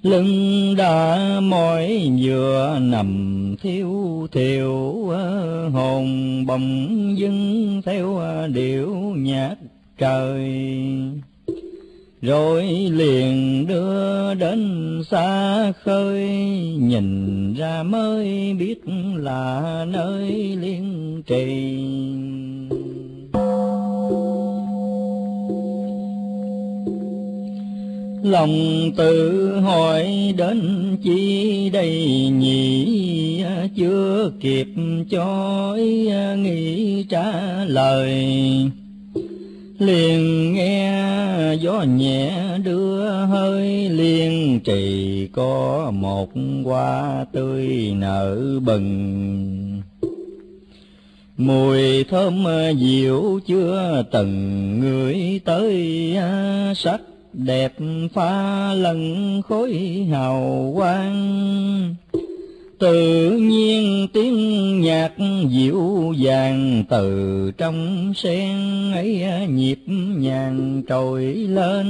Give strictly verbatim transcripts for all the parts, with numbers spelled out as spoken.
Lưng đã mỏi vừa nằm thiếu thiểu, hồn bỗng dưng theo điệu nhạc trời. Rồi liền đưa đến xa khơi, nhìn ra mới biết là nơi Liên Trì. Lòng tự hỏi đến chi đây nhỉ, chưa kịp cho ý nghĩ trả lời. Liền nghe gió nhẹ đưa hơi, Liên Trì có một hoa tươi nở bừng. Mùi thơm dịu chưa từng ngửi tới, sắc đẹp pha lẫn khối hào quang. Tự nhiên tiếng nhạc dịu dàng từ trong sen ấy nhịp nhàng trồi lên.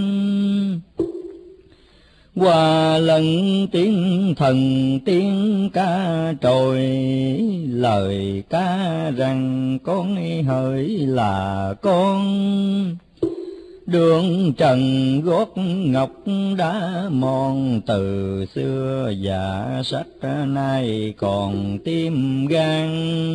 Hòa lẫn tiếng thần tiếng ca trồi, lời ca rằng con hỡi là con. Đường trần gót ngọc đã mòn từ xưa, dạ sắc nay còn tim gan.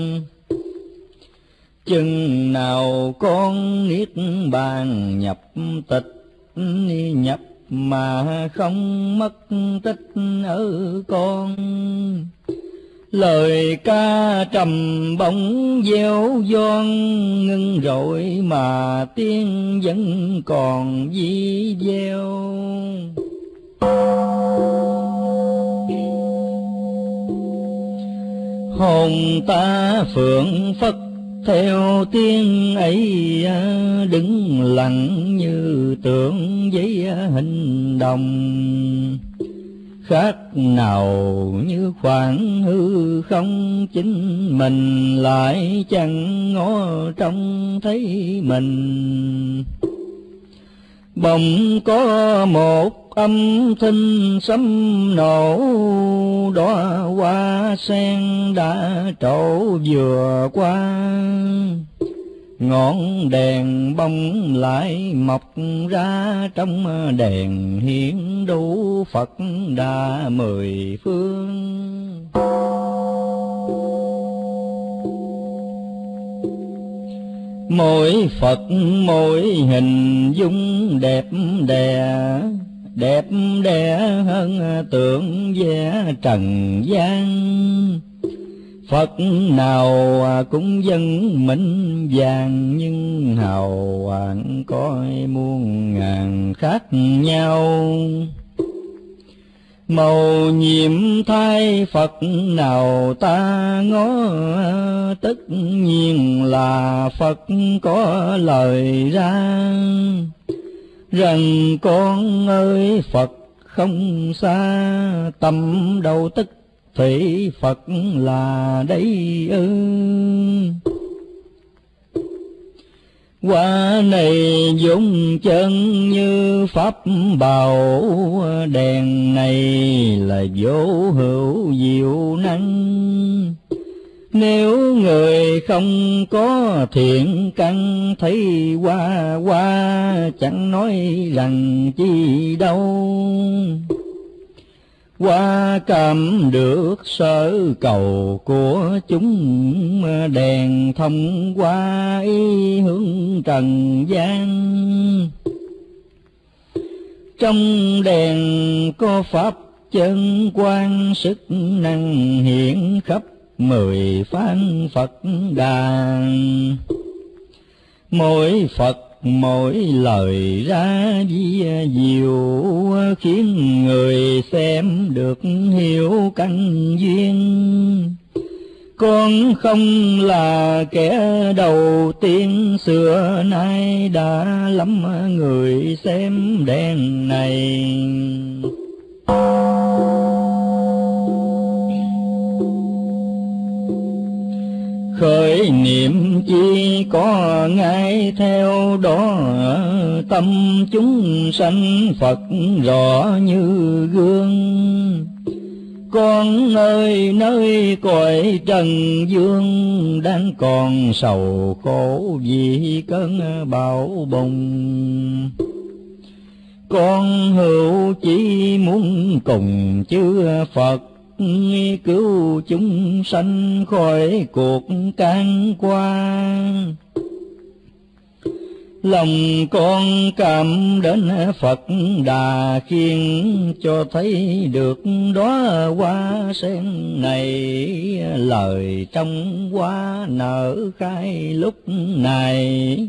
Chừng nào con niết bàn nhập tịch, nhập mà không mất tích ở con. Lời ca trầm bóng gieo vang, ngưng rồi mà tiếng vẫn còn dí deo. Hồn ta phượng phất theo tiếng ấy, đứng lặng như tượng giấy hình đồng. Khác nào như khoảng hư không, chính mình lại chẳng ngó trông thấy mình. Bỗng có một âm thanh sấm nổ, đóa hoa sen đã trổ vừa qua. Ngọn đèn bông lại mọc ra, trong đèn hiển đủ Phật đà mười phương. Mỗi Phật mỗi hình dung đẹp đẽ, đẹp đẽ hơn tượng vẽ trần gian. Phật nào cũng dân minh vàng, nhưng hào quang coi muôn ngàn khác nhau. Màu nhiệm thay Phật nào ta ngó, tất nhiên là Phật có lời ra. Rằng con ơi Phật không xa, tâm đâu tức thì Phật là đây ư. Quả này vốn chân như pháp bảo, đèn này là vô hữu diệu năng. Nếu người không có thiện căn, thấy qua qua chẳng nói rằng chi đâu. Qua cảm được sở cầu của chúng, đèn thông qua ý hướng trần gian. Trong đèn có pháp chân quan, sức năng hiện khắp mười phan Phật đàn. Mỗi Phật mỗi lời ra di diệu, khiến người xem được hiểu căn duyên. Con không là kẻ đầu tiên, xưa nay đã lắm người xem đèn này. Khởi hỏi niệm chi có ngay theo đó, tâm chúng sanh Phật rõ như gương. Con ơi nơi cõi trần dương, đang còn sầu khổ vì cơn bão bùng. Con hữu chỉ muốn cùng chư Phật, cứu chúng sanh khỏi cuộc can qua. Lòng con cảm đến Phật Đà khiến cho thấy được đóa hoa sen này, lời trong hoa nở khai lúc này.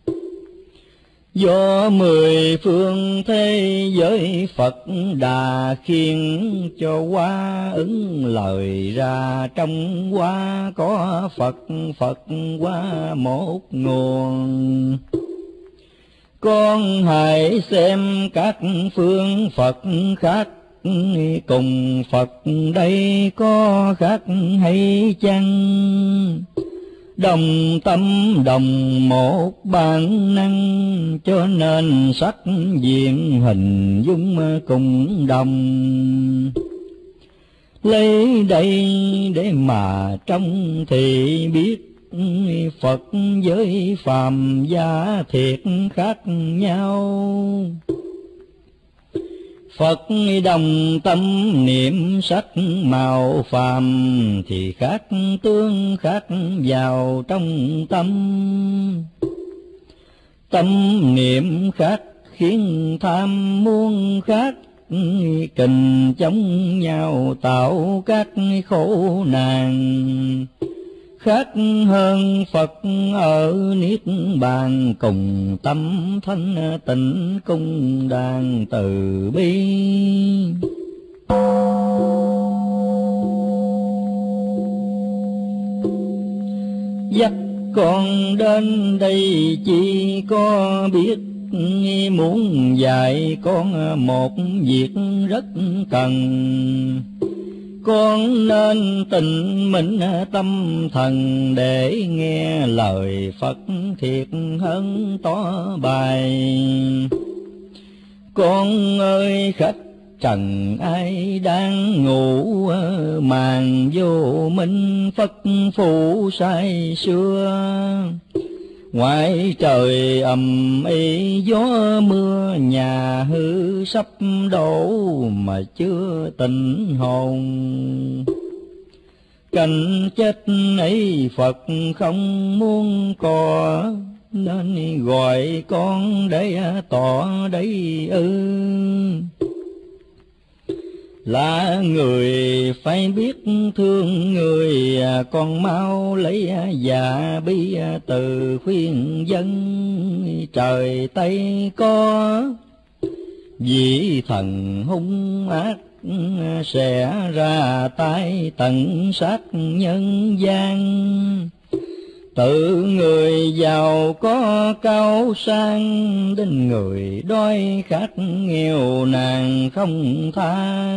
Do mười phương thế giới Phật Đà khiến cho hoa ứng lời ra, trong hoa có Phật, Phật hoa một nguồn. Con hãy xem các phương Phật khác, cùng Phật đây có khác hay chăng? Đồng tâm đồng một bản năng, cho nên sắc diện hình dung cùng đồng. Lấy đây để mà trong thì biết, Phật với phàm gia thiệt khác nhau. Phật đồng tâm niệm sắc màu phàm, thì khác tương khác vào trong tâm. Tâm niệm khác khiến tham muốn khác, kình chống nhau tạo các khổ nạn. Khác hơn Phật ở Niết Bàn, cùng tâm thanh tịnh cung đàn từ bi. Dắt con đến đây chỉ có biết, muốn dạy con một việc rất cần. Con nên tịnh minh tâm thần, để nghe lời Phật thiệt hơn tỏ bài. Con ơi khách trần ai đang ngủ, màn vô minh Phật phụ say xưa. Ngoài trời ầm ĩ gió mưa, nhà hư sắp đổ mà chưa tỉnh hồn. Cảnh chết ấy Phật không muốn có, nên gọi con để tỏ đấy ư. Là người phải biết thương người, con mau lấy dạ bi từ khuyên dân. Trời Tây có vị thần hung ác, sẽ ra tay tận sát nhân gian. Tự người giàu có cao sang, đến người đói khát nghèo nàn không tha.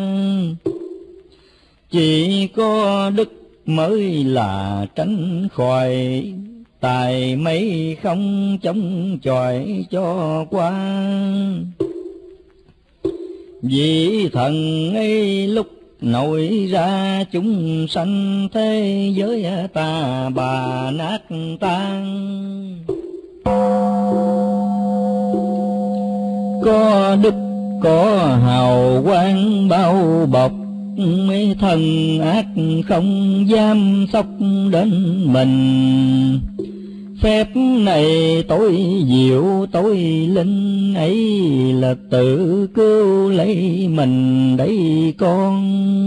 Chỉ có đức mới là tránh khỏi, tài mấy không chống chọi cho qua. Vì thần ấy lúc nổi ra, chúng sanh thế giới ta bà nát tan. Có đức có hào quang bao bọc, mấy thần ác không dám xốc đến mình. Phép này tối diệu tối linh, ấy là tự cứu lấy mình đấy con.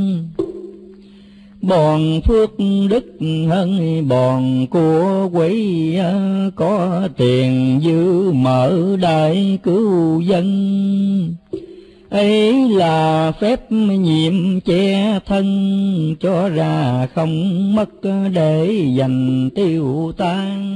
Bòn phước đức hơn bòn của quỷ, có tiền dư mở đại cứu dân. Ấy là phép nhiệm che thân, cho ra không mất để dành tiêu tan.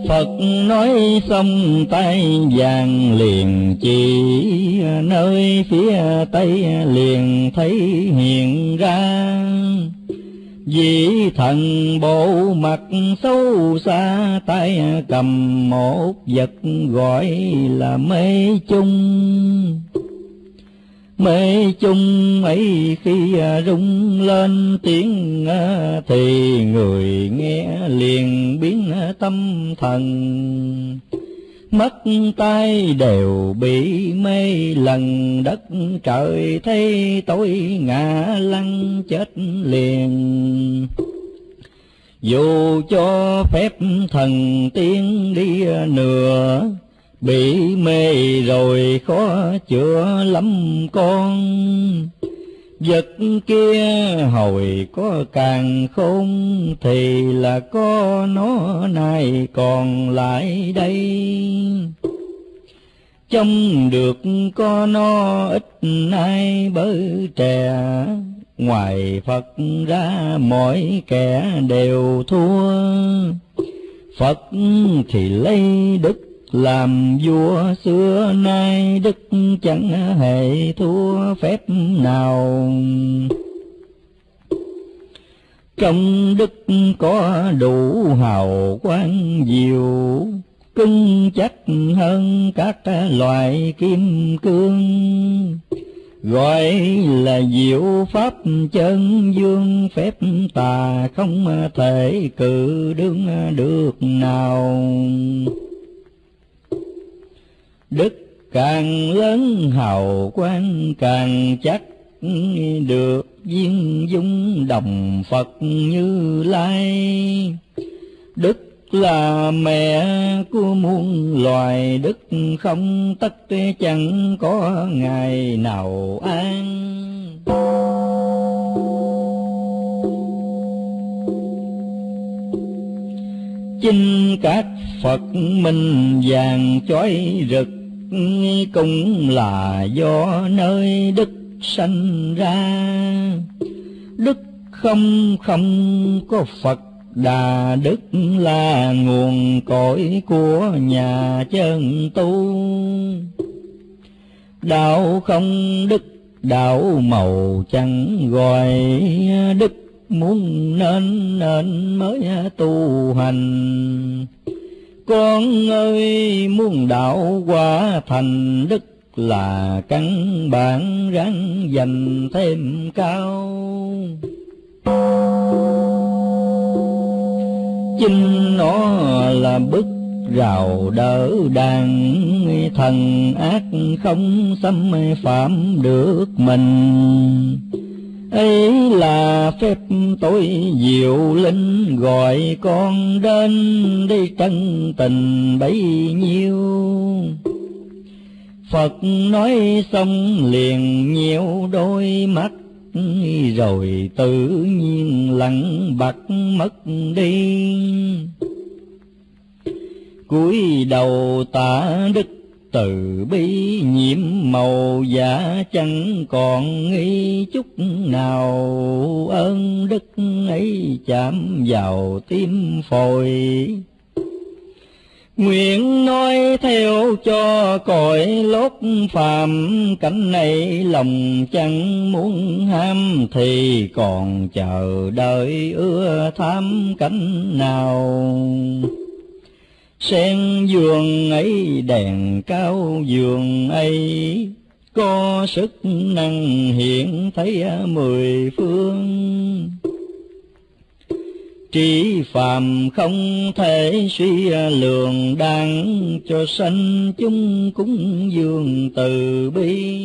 Phật nói xong tay vàng liền chỉ, nơi phía tây liền thấy hiện ra vị thần bộ mặt xấu xa, tay cầm một vật gọi là mê chung. Mê chung ấy khi rung lên tiếng thì người nghe liền biến tâm thần, mắt tay đều bị mê lần, đất trời thấy tối ngã lăn chết liền. Dù cho phép thần tiên đi nữa, bị mê rồi khó chữa lắm con. Vật kia hồi có càng khôn, thì là có nó nay còn lại đây. Trông được có nó ít ai bới trẻ, ngoài Phật ra mọi kẻ đều thua. Phật thì lấy đức làm vua, xưa nay đức chẳng hề thua phép nào. Trong đức có đủ hào quang diệu, cứng chắc hơn các loại kim cương. Gọi là diệu pháp chân dương, phép tà không thể cự đương được nào. Đức càng lớn hào quang càng chắc, được viên dung đồng Phật Như Lai. Đức là mẹ của muôn loài, đức không tất chẳng có ngày nào an. Chinh các Phật minh vàng chói rực, cũng là do nơi đức sanh ra. Đức không không có Phật Đà, đức là nguồn cội của nhà chân tu. Đạo không đức, đạo màu chẳng gọi, đức muốn nên nên mới tu hành. Con ơi muốn đạo quả thành, đức là căn bản ráng dành thêm cao. Chính nó là bức rào đỡ đàn, thần ác không xâm phạm được mình. Ấy là phép tối diệu linh, gọi con đến đi chân tình bấy nhiêu. Phật nói xong liền nhiều đôi mắt, rồi tự nhiên lặng bặt mất đi. Cúi đầu tạ đức từ bi, nhiễm màu giả chẳng còn nghi chút nào. Ơn đức ấy chạm vào tim phổi, nguyện nói theo cho cõi lốt phàm. Cảnh này lòng chẳng muốn ham, thì còn chờ đợi ưa tham cảnh nào. Sen giường ấy đèn cao giường ấy, có sức năng hiện thấy mười phương. Trí phàm không thể suy lường, đáng cho sanh chúng cúng dường từ bi.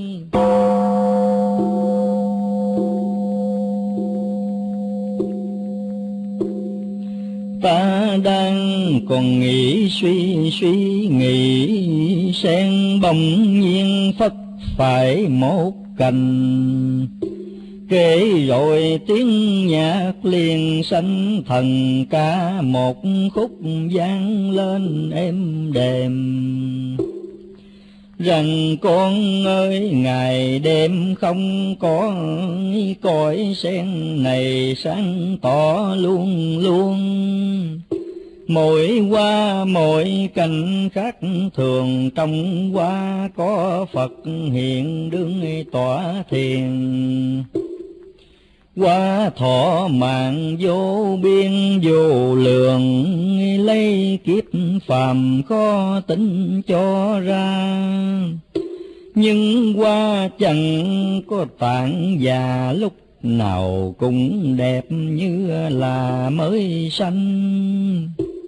Ta đang còn nghĩ suy suy nghĩ, sen bỗng nhiên phất phải một cành. Kể rồi tiếng nhạc liền sanh thần ca, một khúc vang lên êm đềm. Rằng con ơi ngày đêm không có, cõi sen này sáng tỏ luôn luôn. Mỗi hoa mỗi cảnh khác thường, trong hoa có Phật hiện đương tỏa thiền. Hoa thọ mạng vô biên vô lượng, lấy kiếp phàm khó tính cho ra. Nhưng hoa chẳng có tạng già, lúc nào cũng đẹp như là mới sanh.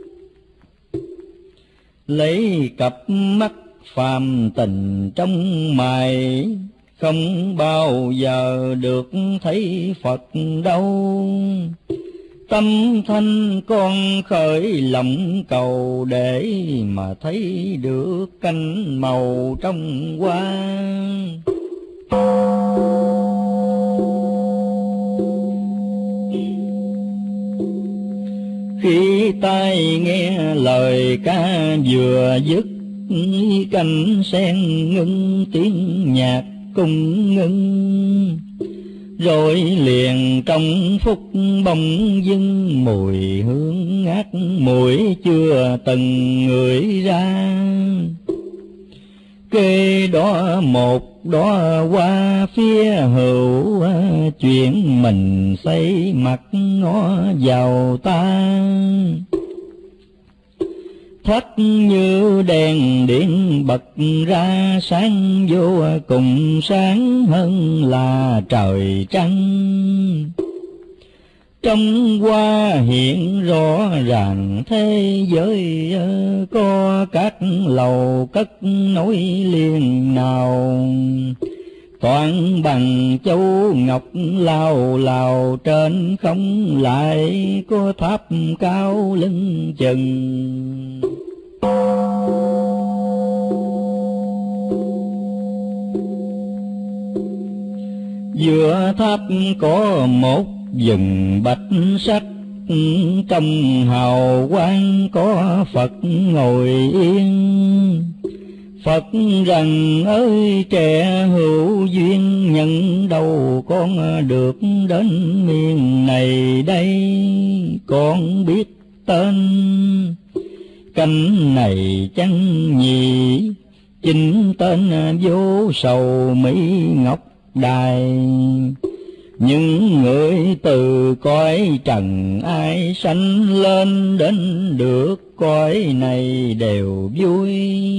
Lấy cặp mắt phàm tình trong mày, không bao giờ được thấy Phật đâu. Tâm thanh con khởi lòng cầu, để mà thấy được cánh màu trong hoa. Khi tai nghe lời ca vừa dứt, cánh sen ngưng tiếng nhạc cung ngưng. Rồi liền trong phút bỗng dưng, mùi hương ngát mũi chưa từng ngửi ra. Kê đó một đóa hoa phía hữu, chuyện mình xây mặt ngó vào ta. Thất như đèn điện bật ra, sáng vô cùng sáng hơn là trời trăng. Trong hoa hiện rõ ràng thế giới, có các lầu cất nối liền nào. Toàn bằng châu ngọc lao lào, trên không lại có tháp cao lưng chừng. Giữa tháp có một vầng bạch sắc, trong hào quang có Phật ngồi yên. Phật rằng ơi trẻ hữu duyên, nhân đâu con được đến miền này đây. Con biết tên cánh này chăng nhỉ, chính tên vô sầu Mỹ Ngọc Đài. Những người từ cõi trần ai sanh lên, đến được cõi này đều vui.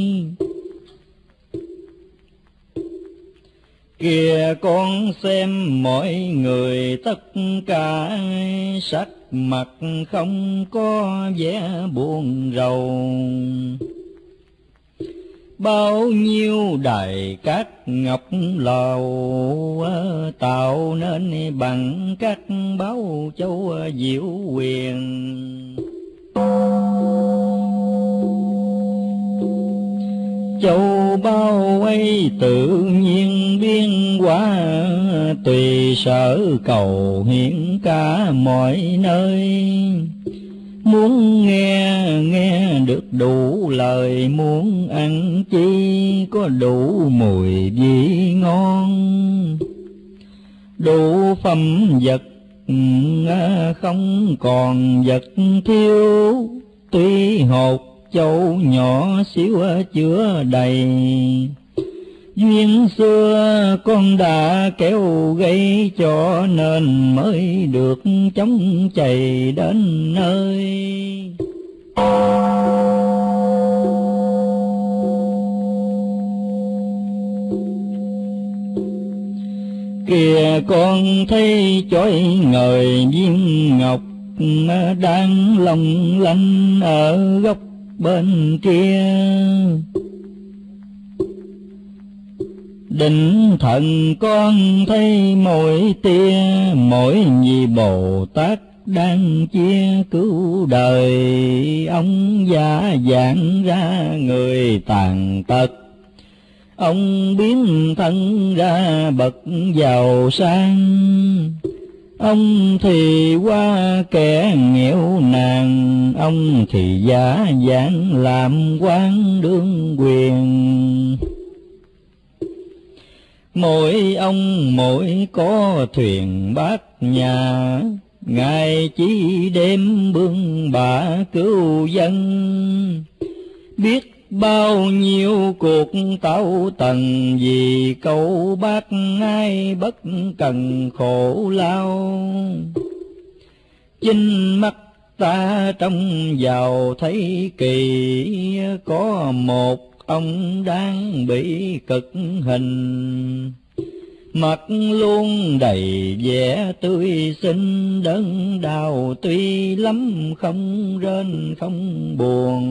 Kìa con xem mọi người tất cả, sắc mặt không có vẻ buồn rầu. Bao nhiêu đài cát ngọc lầu, tạo nên bằng các báu châu diệu huyền. Châu bao ấy tự nhiên biến hóa, tùy sở cầu hiện cả mọi nơi. Muốn nghe nghe được đủ lời, muốn ăn chi có đủ mùi vị ngon. Đủ phẩm vật không còn vật thiếu, tuy hột châu nhỏ xíu chứa đầy. Duyên xưa con đã kéo gây, cho nên mới được chống chày đến nơi. Kìa con thấy chói ngời viên ngọc, đang long lanh ở góc bên kia. Định thần con thấy mỗi tia, mỗi vị Bồ Tát đang chia cứu đời. Ông giả dạng ra người tàn tật, ông biến thân ra bậc giàu sang. Ông thì qua kẻ nghèo nàn, ông thì giả dạng làm quan đương quyền. Mỗi ông mỗi có thuyền bát nhà, Ngài chỉ đêm bươn bả cứu dân, biết bao nhiêu cuộc tảo tần, vì câu bác ai bất cần khổ lao. Chính mắt ta trông vào thấy kỳ, có một ông đang bị cực hình, mặt luôn đầy vẻ tươi xinh, đớn đau tuy lắm không rên không buồn.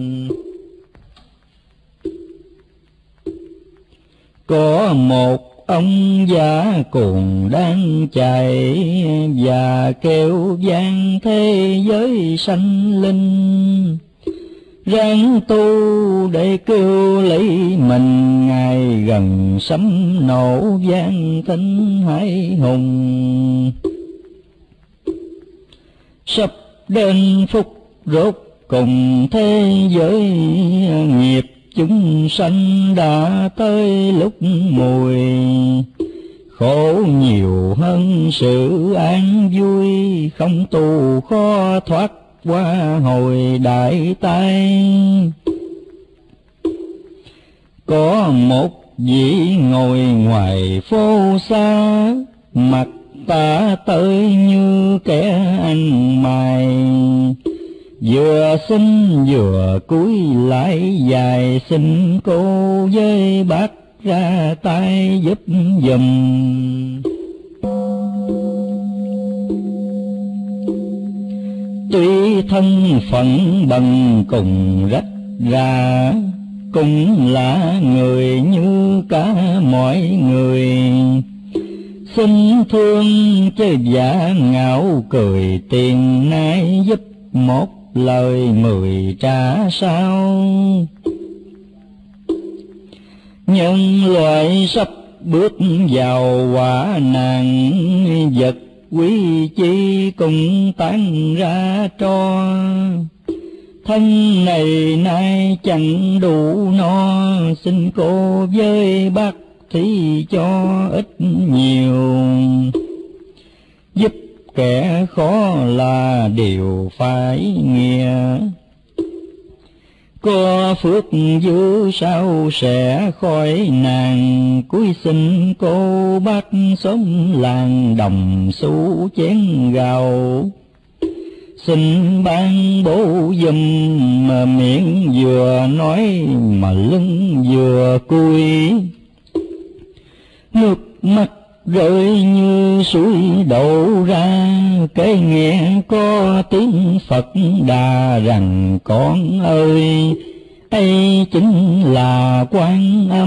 Có một ông già cùng đang chạy, và kêu vang thế giới sanh linh, ráng tu để cứu lấy mình. Ngài gần sấm nổ vang thinh hải hùng, sắp đến phút rốt cùng thế giới, nghiệp chúng sanh đã tới lúc mùi. Khổ nhiều hơn sự an vui, không tu khó thoát qua hồi đại tai. Có một vị ngồi ngoài phố xa, mặt ta tới như kẻ ăn mày, vừa xin vừa cúi lại dài, xin cô với bác ra tay giúp giùm. Tuy thân phận bằng cùng rách ra, cũng là người như cả mọi người. Xin thương chứ giả ngạo cười, tiền nay giúp một lời mười trả sao. Nhân loại sắp bước vào quả nạn, vật quý chi cùng tan ra tro. Thân này nay chẳng đủ no, xin cô với bác thì cho ít nhiều. Giúp kẻ khó là điều phải nghe, có phước dữ sao sẽ khỏi nàng. Cúi xin cô bác xóm làng đồng xu chén gạo, xin ban bố giùm mà miệng vừa nói mà lưng vừa cúi. Nước mắt rơi như suối đổ ra, cái nghe có tiếng Phật đà rằng con ơi, ấy chính là Quan Âm.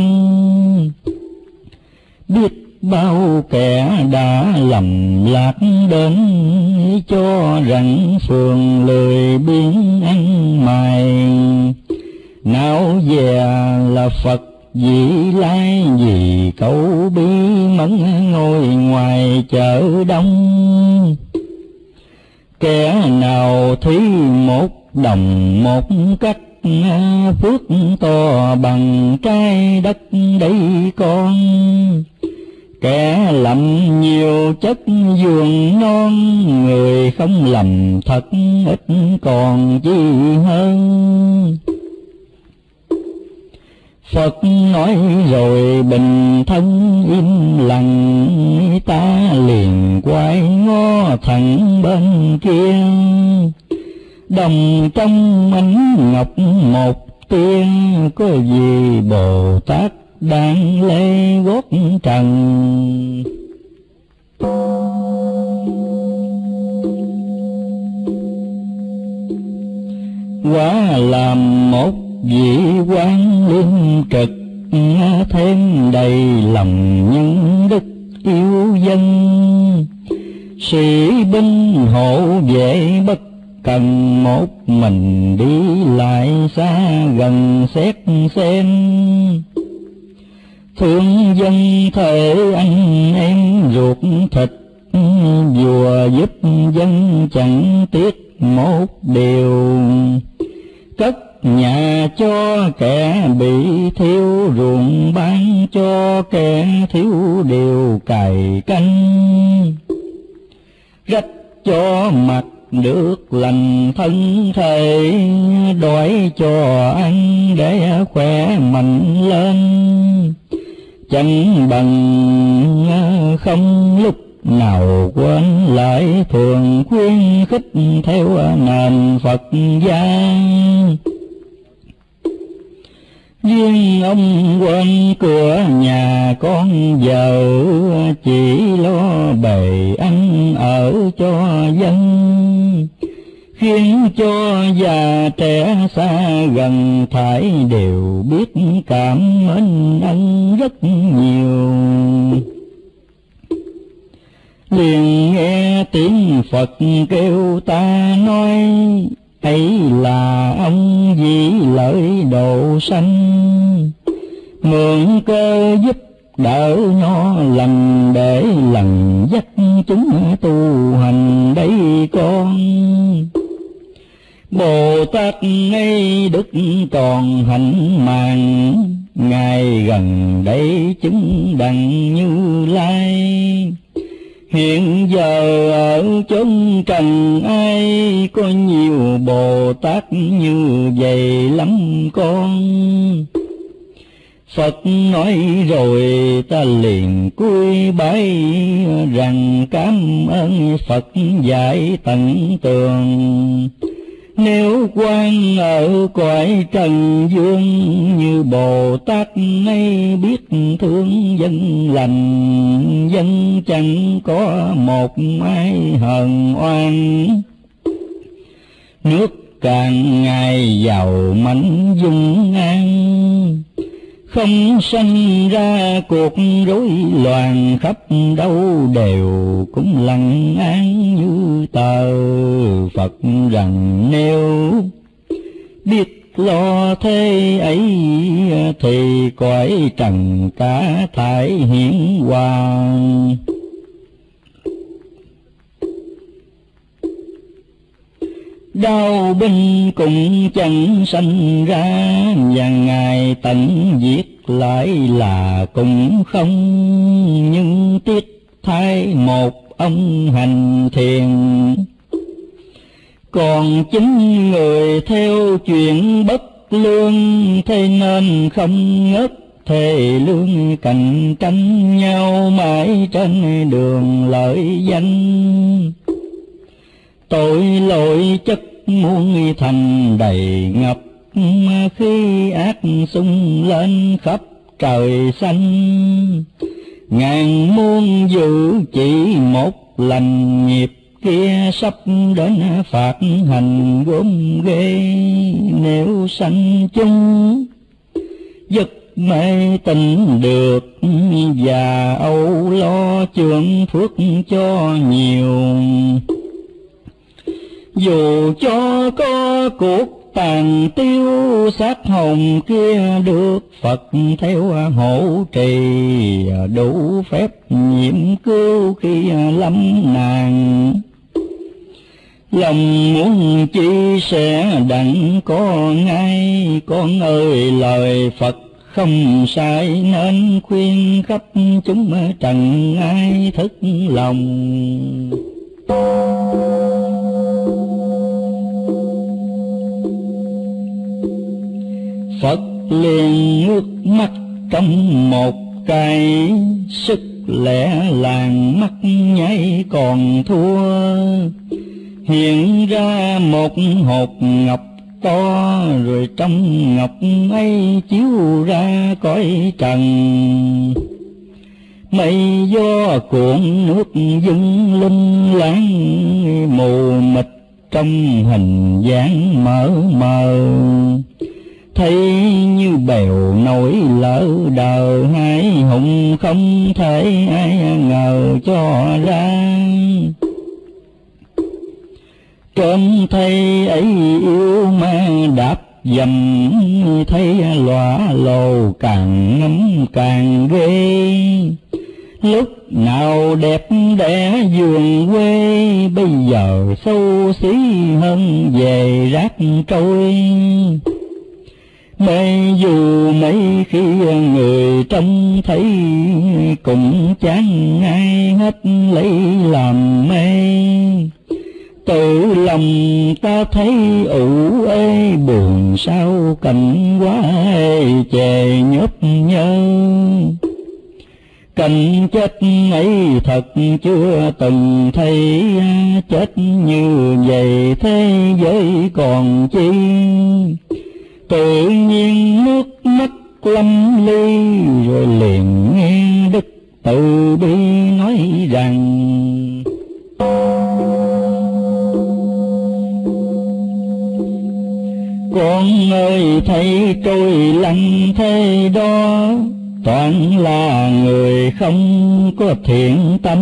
Biết bao kẻ đã lầm lạc đến, cho rằng phường lười biếng ăn mày. Nào về là Phật Vị Lai, vì câu bí mẫn ngồi ngoài chợ đông. Kẻ nào thí một đồng một cách, phước to bằng trái đất đây con. Kẻ lầm nhiều chất vườn non, người không lầm thật ít còn chi hơn. Phật nói rồi bình thân im lặng, ta liền quay ngó thẳng bên kia. Đồng trong ánh ngọc một tiên, có gì Bồ Tát đang lê gót trần. Quả làm một vị quan liên trực, thêm đầy lòng nhân đức yêu dân. Sĩ binh hộ vệ bất cần, một mình đi lại xa gần xét xem. Thương dân thể anh em ruột thịt, vừa giúp dân chẳng tiếc một điều. Cất nhà cho kẻ bị thiếu, ruộng bán cho kẻ thiếu điều cày canh. Rách cho mặt được lành thân thể, đói cho ăn để khỏe mạnh lên, chẳng bằng không lúc nào quên lại thường khuyến khích theo nền Phật gia. Riêng ông quên cửa nhà con vợ, chỉ lo bề ăn ở cho dân, khiến cho già trẻ xa gần thải đều biết cảm mến anh rất nhiều. Liền nghe tiếng Phật kêu ta nói, ấy là ông vì lợi độ sanh, mượn cơ giúp đỡ nó lành để lần dắt chúng tu hành đây con. Bồ Tát ngay đức còn hạnh màng, ngài gần đây chứng đặng Như Lai. Hiện giờ ở chốn trần ai có nhiều Bồ Tát như vậy lắm con. Phật nói rồi ta liền cúi bái rằng cảm ơn Phật dạy tận tường. Nếu quan ở cõi trần dương như Bồ Tát ấy biết thương dân lành, dân chẳng có một ai hờn oan. Nước càng ngày giàu mạnh dung an, không sanh ra cuộc rối loạn, khắp đâu đều cũng lặng an như tờ. Phật rằng nếu biết lo thế ấy, thì cõi trần cả thải hiển hoàng. Đau binh cũng chẳng sanh ra, và ngài tận diệt lại là cũng không. Nhưng tiếc thay một ông hành thiền, còn chính người theo chuyện bất lương. Thế nên không ngớt thề lương, cạnh tranh nhau mãi trên đường lợi danh. Tội lỗi chất muôn thành đầy ngập, khi ác xung lên khắp trời xanh. Ngàn muôn dự chỉ một lành, nghiệp kia sắp đến phạt hành gốm ghê. Nếu sanh chung giấc mê tình được, và âu lo chướng phước cho nhiều. Dù cho có cuộc tàn tiêu, xác hồn kia được Phật theo hộ trì. Đủ phép nhiệm cứu khi lâm nạn, lòng muốn chi sẽ đặng có ngay. Con ơi lời Phật không sai, nên khuyên khắp chúng trần ai thức lòng. Phật liền ngước mắt trong một cái, sức lẻ làng mắt nháy còn thua. Hiện ra một hột ngọc to, rồi trong ngọc ấy chiếu ra cõi trần. Mây gió cuộn nước dâng linh láng, mù mịt trong hình dáng mờ mờ. Thấy như bèo nổi lỡ đờ, hai hùng không thể ai ngờ cho ra. Trông thấy ấy yêu ma đạp dầm, thấy lóa lồ càng ngắm càng ghê. Lúc nào đẹp đẽ vườn quê, bây giờ xấu xí hơn về rác trôi. Mê dù mấy khi người trông thấy, cũng chán ai hết lấy làm mê. Tự lòng ta thấy ủ ê, buồn sao cảnh quá ê chề nhấp nhơ. Cảnh chết ấy thật chưa từng thấy, chết như vậy thế giới còn chi. Tự nhiên nước mắt lâm ly, rồi liền nghe Đức Từ Bi nói rằng: con ơi thấy trôi lăn thế đó, toàn là người không có thiện tâm.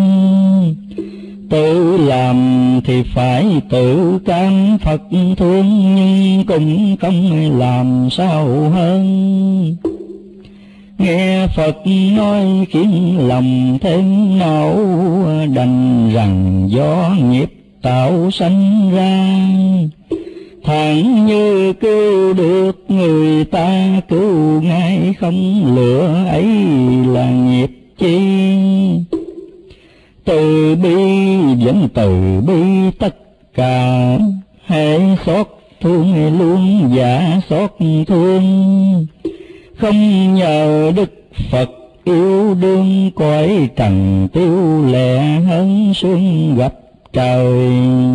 Tự làm thì phải tự cảm Phật thương, nhưng cũng không làm sao hơn. Nghe Phật nói khiến lòng thêm não, đành rằng do nghiệp tạo sanh ra. Thẳng như cứu được người ta, cứu ngay không lửa ấy là nghiệp chi. Từ bi vẫn từ bi tất cả, hễ xót thương luôn giả xót thương. Không nhờ Đức Phật yêu đương, cõi trần tiêu lệ hơn sương gặp trời.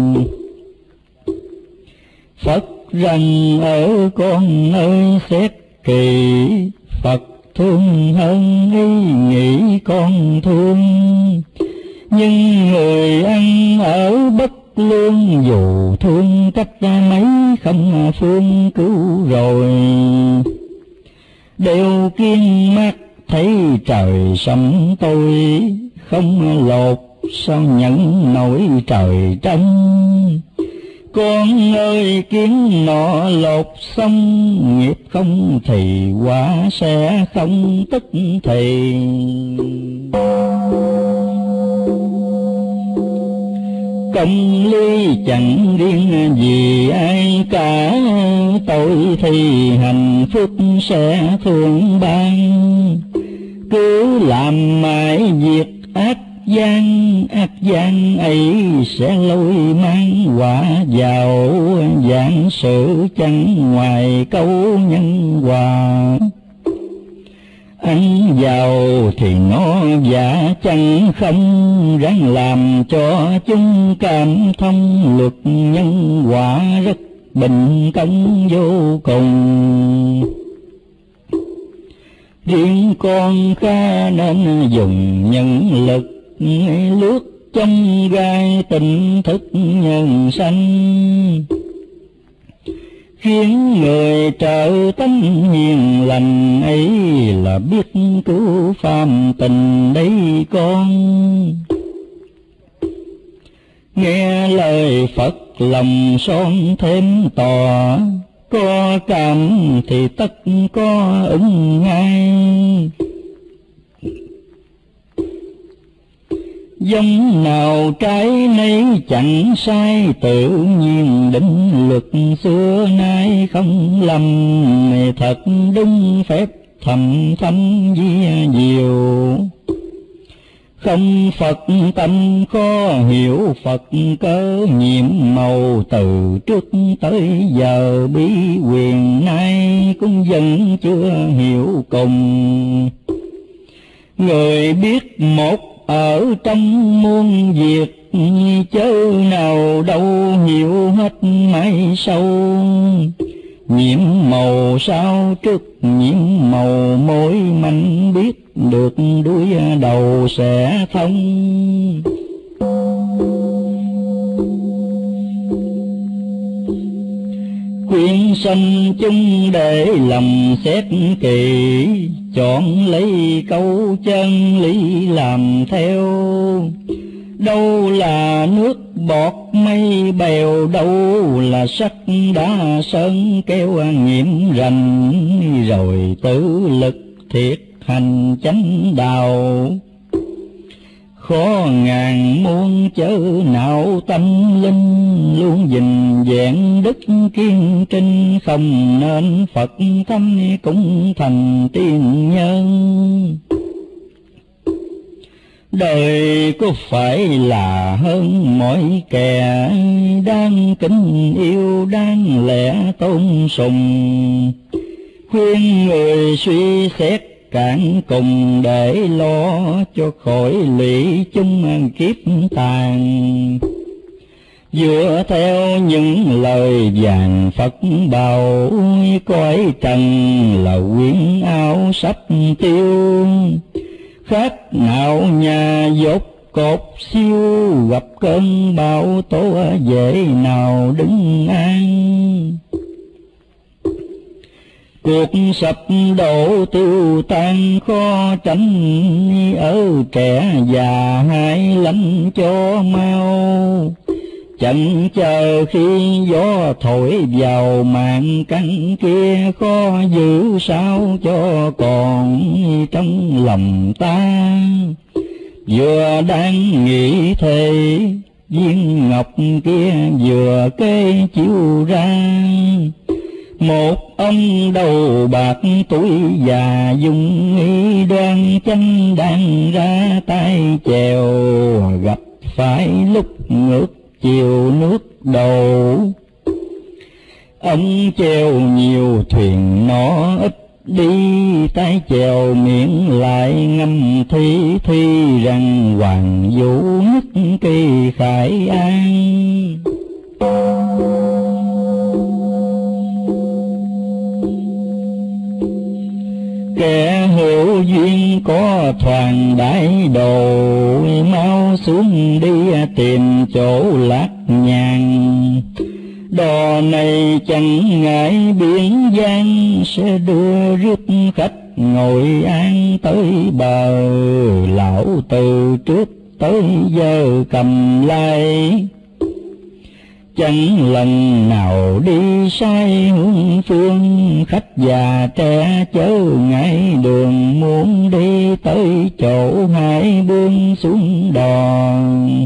Phật rằng ở con ơi xét kỳ, Phật thương hơn ý nghĩ con thương. Nhưng người ăn ở bất lương, dù thương cách mấy không phương cứu rồi. Đều kiên mắt thấy trời sấm tôi, không lột sao nhận nổi trời trong. Con ơi kiến nọ lột xong, nghiệp không thì quả sẽ không tức thì. Công ly chẳng riêng gì ai cả, tôi thì hạnh phúc sẽ thường ban. Cứ làm mãi việc ác gian, ác gian ấy sẽ lôi mang quả vào. Giảng sự chẳng ngoài câu nhân hòa, ăn vào thì nó giả chẳng không. Ráng làm cho chúng cảm thông, luật nhân quả rất bình công vô cùng. Riêng con khá nên dùng nhân lực, lướt trong gai tỉnh thức nhân sanh. Khiến người trợ tánh hiền lành ấy, là biết cứu phàm tình đấy con. Nghe lời Phật lòng son thêm tỏ, có cảm thì tất có ứng ngay. Giống nào trái nấy chẳng sai, tự nhiên định luật xưa nay không lầm. Thật đúng phép thầm thâm vi diệu, không Phật tâm khó hiểu. Phật cớ nhiệm màu, từ trước tới giờ bí quyền nay cũng vẫn chưa hiểu cùng. Người biết một ở trong muôn việc, chớ nào đâu hiểu hết mãi sâu. Nhiễm màu sao trước nhiễm màu, mối manh biết được đuôi đầu sẽ thông. Khuyên sanh chung để lòng xét kỳ, chọn lấy câu chân lý làm theo. Đâu là nước bọt mây bèo, đâu là sắt đá sơn keo nhiễm rành. Rồi tự lực thiệt hành chánh đạo, khó ngàn muôn chớ não tâm linh. Luôn gìn vẹn đức kiên trinh, không nên Phật tâm cũng thành tiên nhân. Đời có phải là hơn mọi kẻ, đang kính yêu đáng lẽ tôn sùng. Khuyên người suy xét cạn cùng, để lo cho khỏi lụy chung kiếp tàn. Dựa theo những lời vàng Phật bảo, cõi trần là quyển áo sắp tiêu. Khác nào nhà dốt cột siêu, gặp cơn bão tố dễ nào đứng an. Cuộc sập đổ tiêu tan khó tránh, ở kẻ già hãy lánh cho mau. Chẳng chờ khi gió thổi vào màn căn kia, khó giữ sao cho còn trong lòng ta. Vừa đang nghĩ thế, viên ngọc kia vừa kê chiếu ra. Một ông đầu bạc tuổi già, dung y đoan chánh đang ra tay chèo. Gặp phải lúc ngược chiều nước đổ, ông chèo nhiều thuyền nó ít đi. Tay chèo miệng lại ngâm thi thi, rằng hoàng vũ nhất kỳ khải an. Kẻ hữu duyên có thoàn đại đồ, mau xuống đi tìm chỗ lạc nhàn. Đò này chẳng ngại biển giang, sẽ đưa rước khách ngồi an tới bờ. Lão từ trước tới giờ cầm lai, chẳng lần nào đi sai hướng phương. Khách già trẻ chớ ngại đường, muốn đi tới chỗ hai buông xuống đò.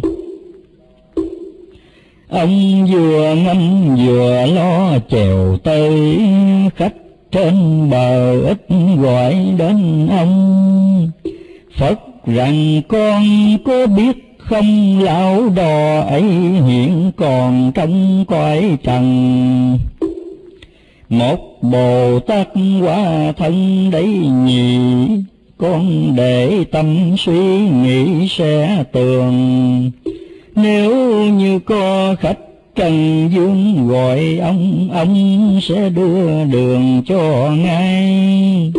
Ông vừa ngâm vừa lo chèo tới, khách trên bờ ít gọi đến ông. Phật rằng con có biết không, lão đò ấy hiện còn trong cõi trần. Một Bồ Tát hóa thân đấy nhỉ, con để tâm suy nghĩ sẽ tường. Nếu như có khách trần dương gọi ông, ông sẽ đưa đường cho ngay.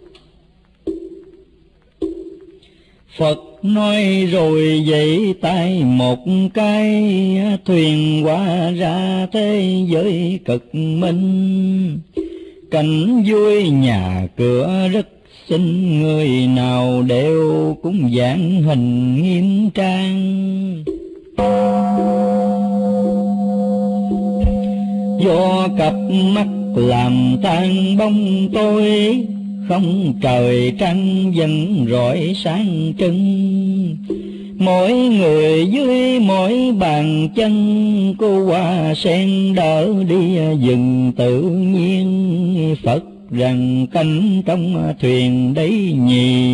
Phật nói rồi giãy tay một cái, thuyền qua ra thế giới cực minh. Cảnh vui nhà cửa rất xinh, người nào đều cũng dạng hình nghiêm trang. Do cặp mắt làm tan bóng tối, không trời trăng vẫn rọi sáng trưng. Mỗi người dưới mỗi bàn chân, cô hoa sen đỡ đi rừng tự nhiên. Phật rằng cánh trong thuyền đấy nhỉ,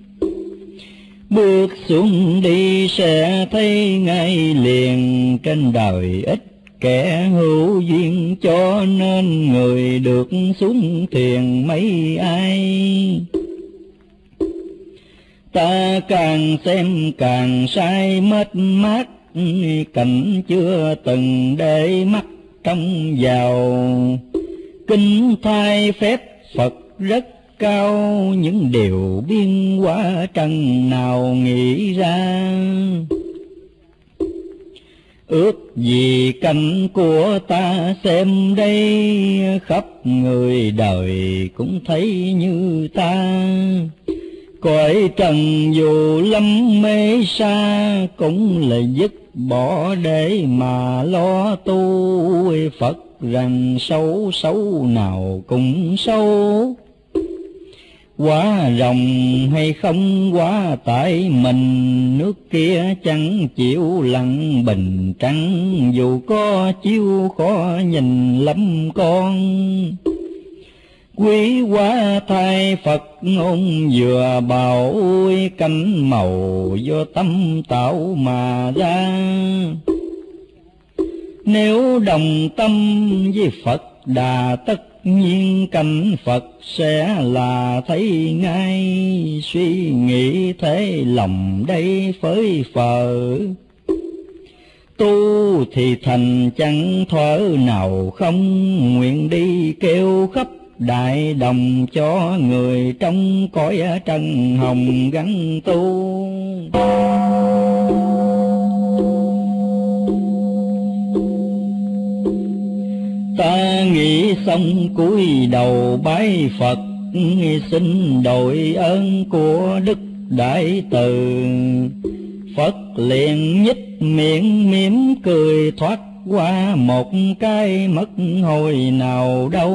bước xuống đi sẽ thấy ngay liền. Trên đời ít kẻ hữu duyên, cho nên người được xuống thuyền mấy ai. Ta càng xem càng say mết mát, cảnh chưa từng để mắt trông vào. Kinh thay phép Phật rất cao, những điều biên hóa trần nào nghĩ ra. Ước gì cảnh của ta xem đây, khắp người đời cũng thấy như ta. Cõi trần dù lắm mê xa, cũng là dứt bỏ để mà lo tu. Phật rằng sâu xấu nào cũng sâu, quá rồng hay không quá tại mình. Nước kia chẳng chịu lặng bình trắng, dù có chiếu khó nhìn lắm con. quý hóa thay Phật ngôn vừa bảo ôi, cánh màu do tâm tạo mà ra. Nếu đồng tâm với Phật Đà, tất nhiên cảnh Phật sẽ là thấy ngay. Suy nghĩ thế lòng đây phới phờ, tu thì thành chẳng thở nào không. Nguyện đi kêu khắp đại đồng, cho người trong cõi trần hồng gắn tu. Ta nghĩ xong cúi đầu bái Phật, xin đội ơn của Đức Đại Từ. Phật liền nhích miệng mỉm cười, thoát qua một cái mất hồi nào đâu.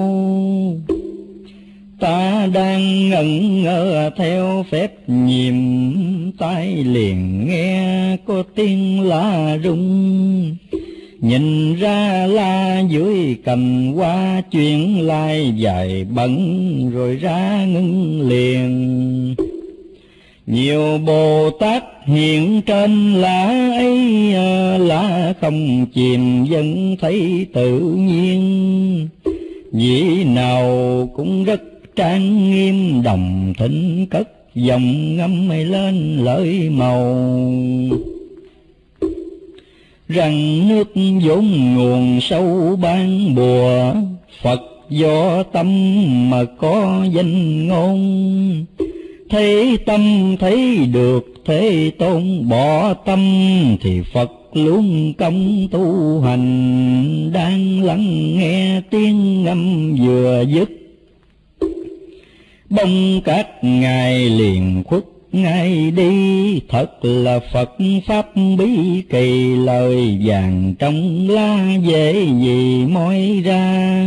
Ta đang ngẩn ngơ theo phép nhiệm, tai liền nghe có tiếng la rung. Nhìn ra la dưới cành hoa, chuyện lai dài bận rồi ra ngưng liền. Nhiều Bồ Tát hiện trên lá ấy, lá không chìm vẫn thấy tự nhiên. Vị nào cũng rất trang nghiêm, đồng thính cất dòng ngâm lên lời màu. Rằng nước vốn nguồn sâu ban bùa, Phật do tâm mà có danh ngôn. Thấy tâm thấy được Thế Tôn, bỏ tâm thì Phật luôn công tu hành. Đang lắng nghe tiếng ngâm vừa dứt, bông các ngài liền khuất ngay đi. Thật là Phật pháp bí kỳ, lời vàng trong lá dễ gì moi ra.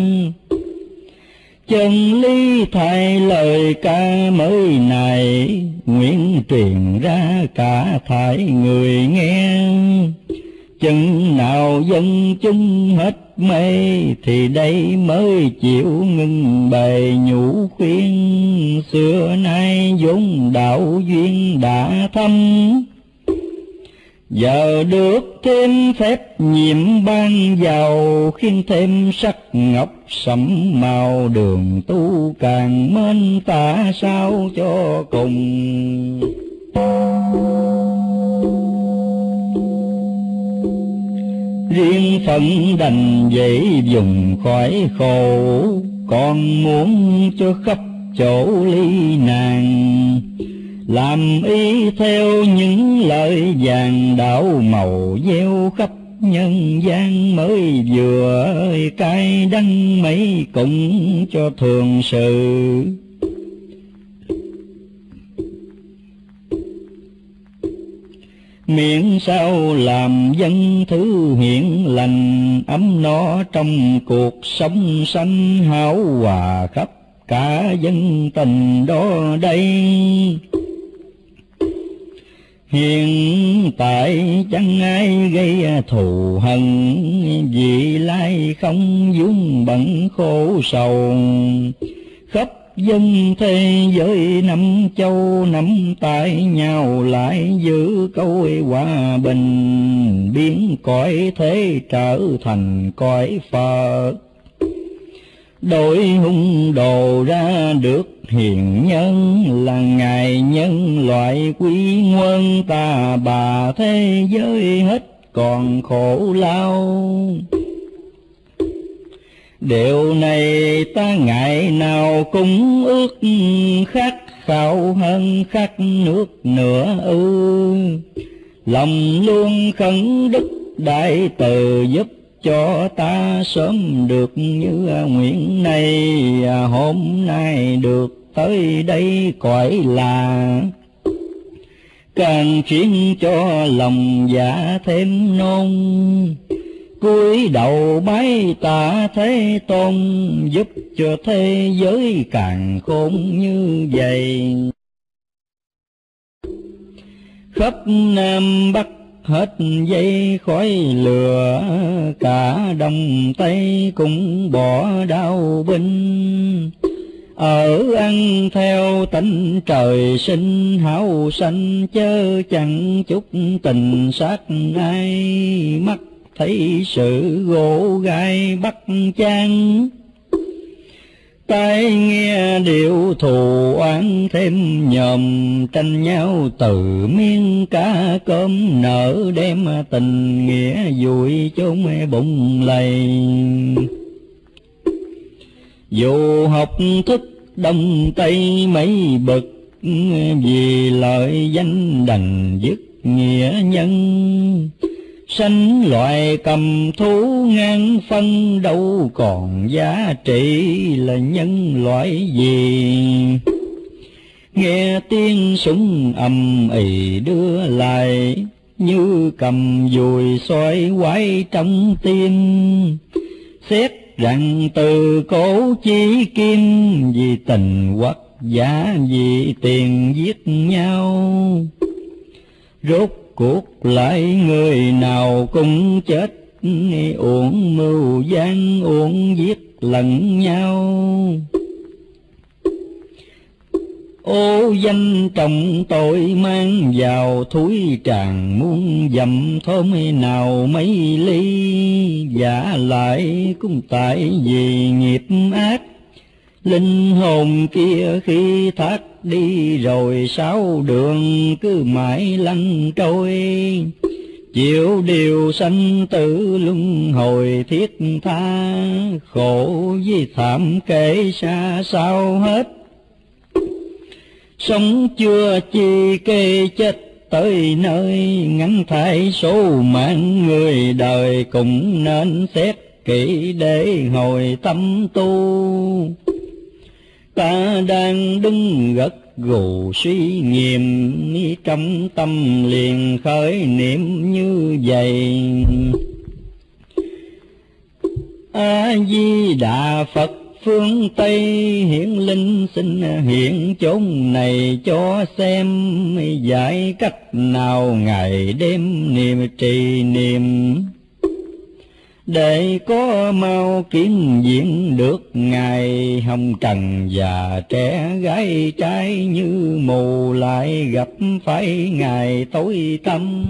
Chân lý thay lời ca mới này, nguyện truyền ra cả thải người nghe. Chừng nào dân chúng hết mê, thì đây mới chịu ngưng bề nhủ khuyên. Xưa nay vốn đạo duyên đã thâm, giờ được thêm phép nhiệm ban vào. Khiến thêm sắc ngọc sẫm màu, đường tu càng mến ta sao cho cùng. Riêng phận đành dễ dùng khỏi khổ, còn muốn cho khắp chỗ ly nàng. Làm ý theo những lời vàng đạo màu, gieo khắp nhân gian mới vừa. Cay đắng mấy cũng cho thường sự, miễn sao làm dân thứ hiển lành. Ấm no trong cuộc sống sanh, hảo hòa khắp cả dân tình đó đây. Hiện tại chẳng ai gây thù hận, vì lai không vướng bận khổ sầu. Khắp dân thế giới năm châu nắm tay nhau, lại giữ câu hòa bình. Biến cõi thế trở thành cõi Phật, đổi hung đồ ra được hiền nhân. Là ngài nhân loại quý nguồn, ta bà thế giới hết còn khổ lao. Điều này ta ngày nào cũng ước, khát khao hơn khát nước nữa ư. Lòng luôn khấn Đức Đại Từ, giúp cho ta sớm được như nguyện này. Hôm nay được tới đây cõi là, càng khiến cho lòng dạ thêm nôn. Cúi đầu bái tạ Thế Tôn, giúp cho thế giới càng khôn như vậy. Khắp Nam Bắc hết dây khói lửa, cả Đông Tây cũng bỏ đao binh. ở ăn theo tánh trời sinh hão sanh, chớ chẳng chút tình sát ai, mắt thấy sự gỗ gai bắt chan. Tai nghe điệu thù oán thêm nhòm, tranh nhau từ miếng cá cơm nở, đem tình nghĩa vùi chốn bụng lầy. Dù học thức đông tây mấy bậc, vì lợi danh đành dứt nghĩa nhân. Sanh loại cầm thú ngang phân, đâu còn giá trị là nhân loại gì. Nghe tiếng súng ầm ĩ đưa lại, như cầm dùi xoay quay trong tim. Xét rằng từ cổ chí kim, vì tình hoặc giả vì tiền giết nhau. Rốt cuộc lại người nào cũng chết, uổng mưu gian uổng giết lẫn nhau. Ô danh trọng tội mang vào thúi tràn, muốn dầm thơm nào mấy ly. Giả lại cũng tại vì nghiệp ác, linh hồn kia khi thác đi rồi, sáu đường cứ mãi lăn trôi. Chịu điều sanh tử luân hồi thiết tha, khổ với thảm kể xa sao hết. Sống chưa chi kê chết tới nơi, ngắn thải số mạng người đời, cũng nên xét kỹ để hồi tâm tu. Ta đang đứng gật gù suy nghiệm, trong tâm liền khởi niệm như vậy. A Di Đà Phật phương Tây, hiển linh xin hiện chốn này cho xem. Giải cách nào ngày đêm niệm trì niệm, để có mau kiến diễn được ngày. Hồng trần già trẻ gái trai như mù, lại gặp phải ngày tối tăm.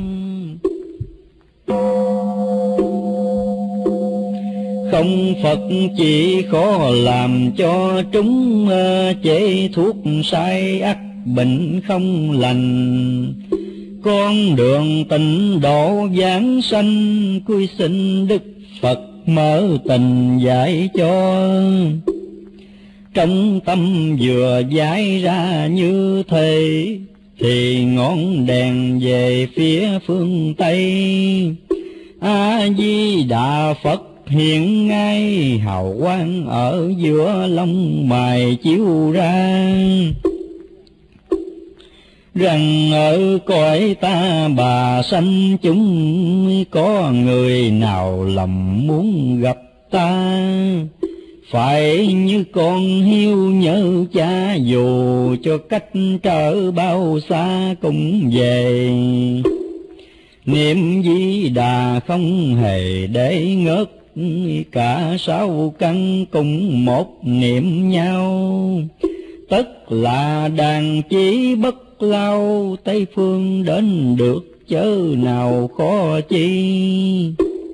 Không Phật chỉ khó làm cho chúng, chế thuốc sai ắt bệnh không lành. Con đường tịnh độ giảng sanh, cúi xin Đức Phật mở tình dạy cho. Trong tâm vừa giải ra như thế, thì ngọn đèn về phía phương Tây. A Di Đà Phật hiện ngay, hào quang ở giữa lông mày chiếu ra. Rằng ở cõi ta bà sanh chúng, có người nào lòng muốn gặp ta. Phải như con hiếu nhớ cha, dù cho cách trở bao xa cũng về. Niệm Di Đà không hề để ngớt, cả sáu căn cùng một niệm nhau. Tất là đàn chí bất lao, Tây phương đến được chớ nào khó chi.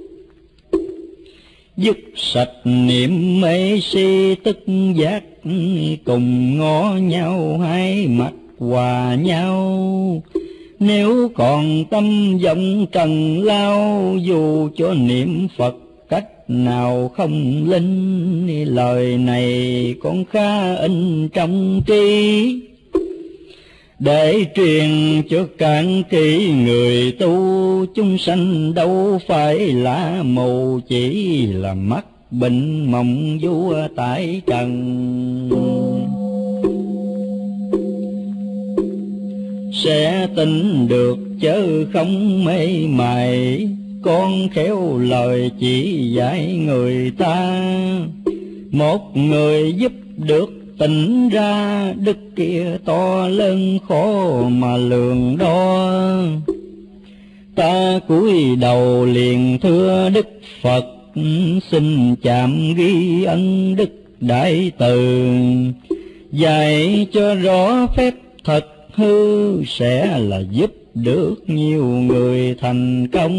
Dứt sạch niệm mê si tức giác, cùng ngó nhau hai mặt hòa nhau. Nếu còn tâm vọng trần lao, dù cho niệm Phật cách nào không linh. Lời này con khá in trong trí, để truyền cho cạn kỹ người tu. Chúng sanh đâu phải là mù, chỉ là mắt bệnh mộng du tại trần. Sẽ tin được chớ không mê mải, con khéo lời chỉ dạy người ta. Một người giúp được tỉnh ra, đức kia to lớn khó mà lường đo. Ta cúi đầu liền thưa Đức Phật, xin chạm ghi ân đức đại từ. dạy cho rõ phép thật hư, sẽ là giúp được nhiều người thành công.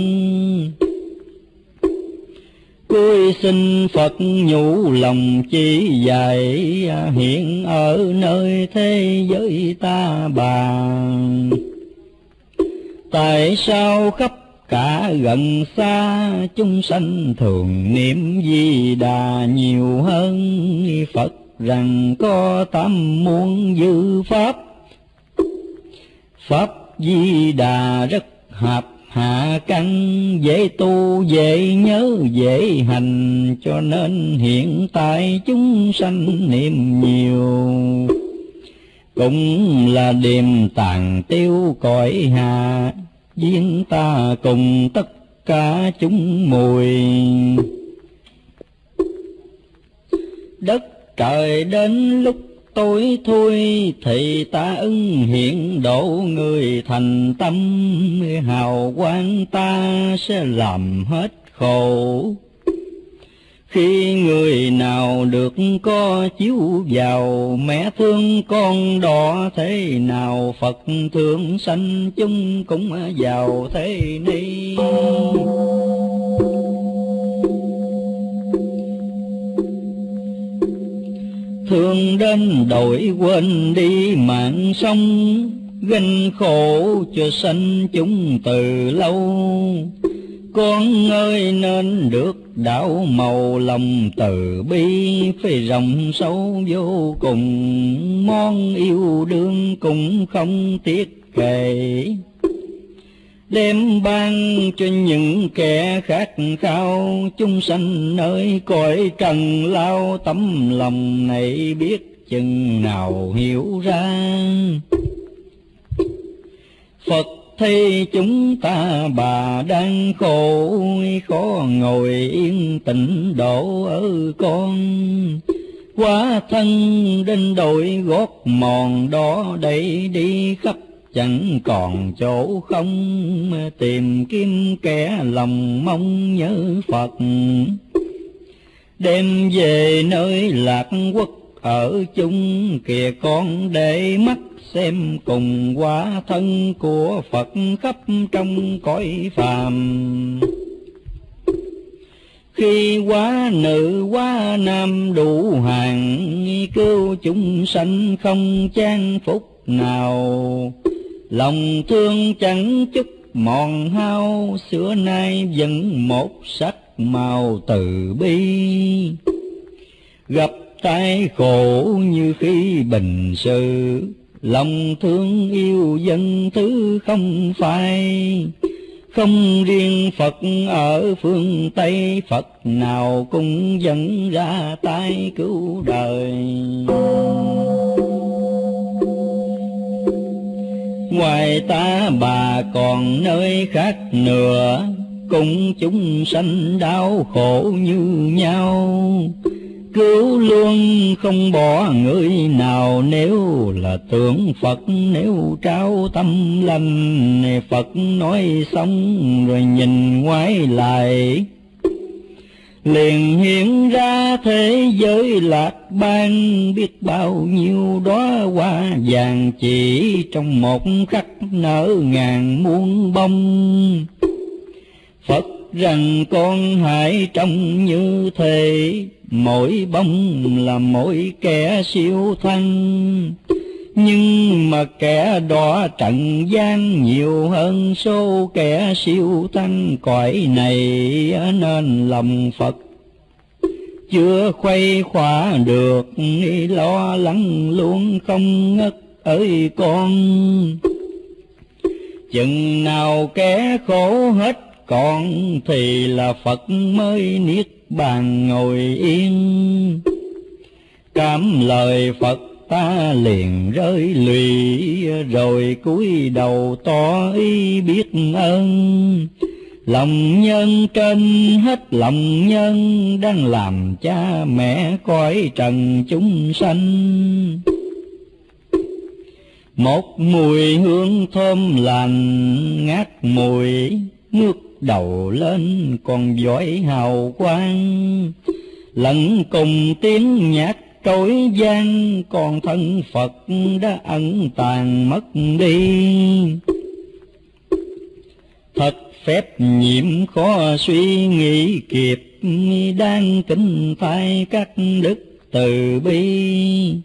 Cuối xin Phật nhủ lòng chỉ dạy, hiện ở nơi thế giới ta bà. Tại sao khắp cả gần xa, chúng sanh thường niệm Di Đà nhiều hơn Phật, rằng có tám muôn dư pháp. Pháp Di Đà rất hợp hạ căn, dễ tu dễ nhớ dễ hành, cho nên hiện tại chúng sanh niệm nhiều. Cũng là điềm tàn tiêu cõi hạ, duyên ta cùng tất cả chúng mùi. Đất trời đến lúc tối thui, thì ta ưng hiện độ người thành tâm, hào quang ta sẽ làm hết khổ. Khi người nào được có chiếu vào, mẹ thương con đỏ thế nào, Phật thương sanh chúng cũng vào thế này. Thương đến đổi quên đi mạng sống, gánh khổ cho sanh chúng từ lâu. Con ơi nên được đạo màu lòng từ bi, phải rộng sâu vô cùng, món yêu đương cũng không tiếc kể. Đem ban cho những kẻ khát khao, chúng sanh nơi cõi trần lao, tấm lòng này biết chừng nào hiểu ra. Phật thấy chúng ta bà đang khổ, khó ngồi yên tịnh độ ở con. Quá thân đến đội gót mòn đó đẩy đi khắp, chẳng còn chỗ không, tìm kiếm kẻ lòng mong nhớ Phật. Đem về nơi lạc quốc ở chung, kìa con để mắt xem cùng hóa thân của Phật khắp trong cõi phàm. Khi quá nữ quá nam đủ hàng, cứu chúng sanh không chan phúc nào. Lòng thương chẳng chút mòn hao, xưa nay vẫn một sắc màu từ bi. Gặp tai khổ như khi bình sự, lòng thương yêu dân thứ không phai. Không riêng Phật ở phương Tây, Phật nào cũng dẫn ra tay cứu đời. Ngoài ta bà còn nơi khác nữa, cùng chúng sanh đau khổ như nhau. Cứu luôn không bỏ người nào, nếu là tưởng Phật nếu trao tâm lành. Phật nói xong rồi nhìn ngoái lại, liền hiện ra thế giới lạc ban. Biết bao nhiêu đóa hoa vàng chỉ trong một khắc nở ngàn muôn bông. Phật rằng con hãy trông như thế, mỗi bông là mỗi kẻ siêu thân. Nhưng mà kẻ đọa trần gian nhiều hơn số kẻ siêu thân cõi này, nên lòng Phật chưa khuây khỏa được, lo lắng luôn không ngất ơi con. Chừng nào kẻ khổ hết còn, thì là Phật mới niết bàn ngồi yên. Cảm lời Phật ta liền rơi lụy, rồi cúi đầu tỏ ý biết ơn. Lòng nhân trên hết lòng nhân, đang làm cha mẹ cõi trần chúng sanh. Một mùi hương thơm lành ngát mùi, ngước đầu lên còn giỏi hào quang. Lẫn cùng tiếng nhạc trỗi vang, còn thân Phật đã ẩn tàng mất đi. Thật phép nhiệm khó suy nghĩ kịp, đang kính thay các đức từ bi.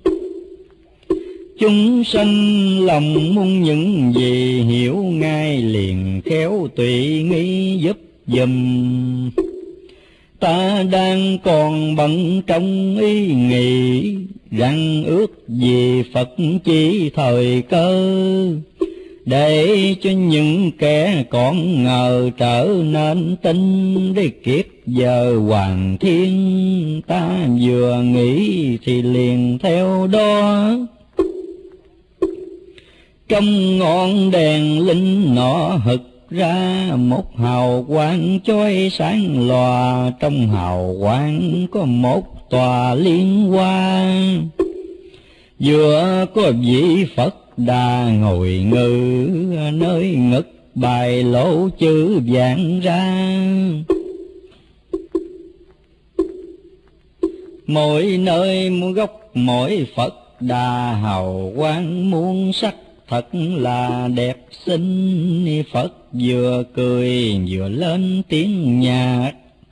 Chúng sanh lòng muốn những gì hiểu ngay, liền khéo tùy nghĩ giúp giùm. Ta đang còn bận trong ý nghĩ, rằng ước gì Phật chỉ thời cơ, để cho những kẻ còn ngờ trở nên tin. Để kiếp giờ hoàng thiên ta vừa nghĩ thì liền theo đó. Trong ngọn đèn linh nọ hực ra một hào quang chói sáng lòa, trong hào quang có một tòa liên hoa. Vừa có vị Phật Đà ngồi ngự, nơi ngực bài lỗ chữ vàng ra. Mỗi nơi muôn gốc mỗi Phật Đà hào quang muôn sắc, thật là đẹp xinh. Phật vừa cười vừa lên tiếng nhạc,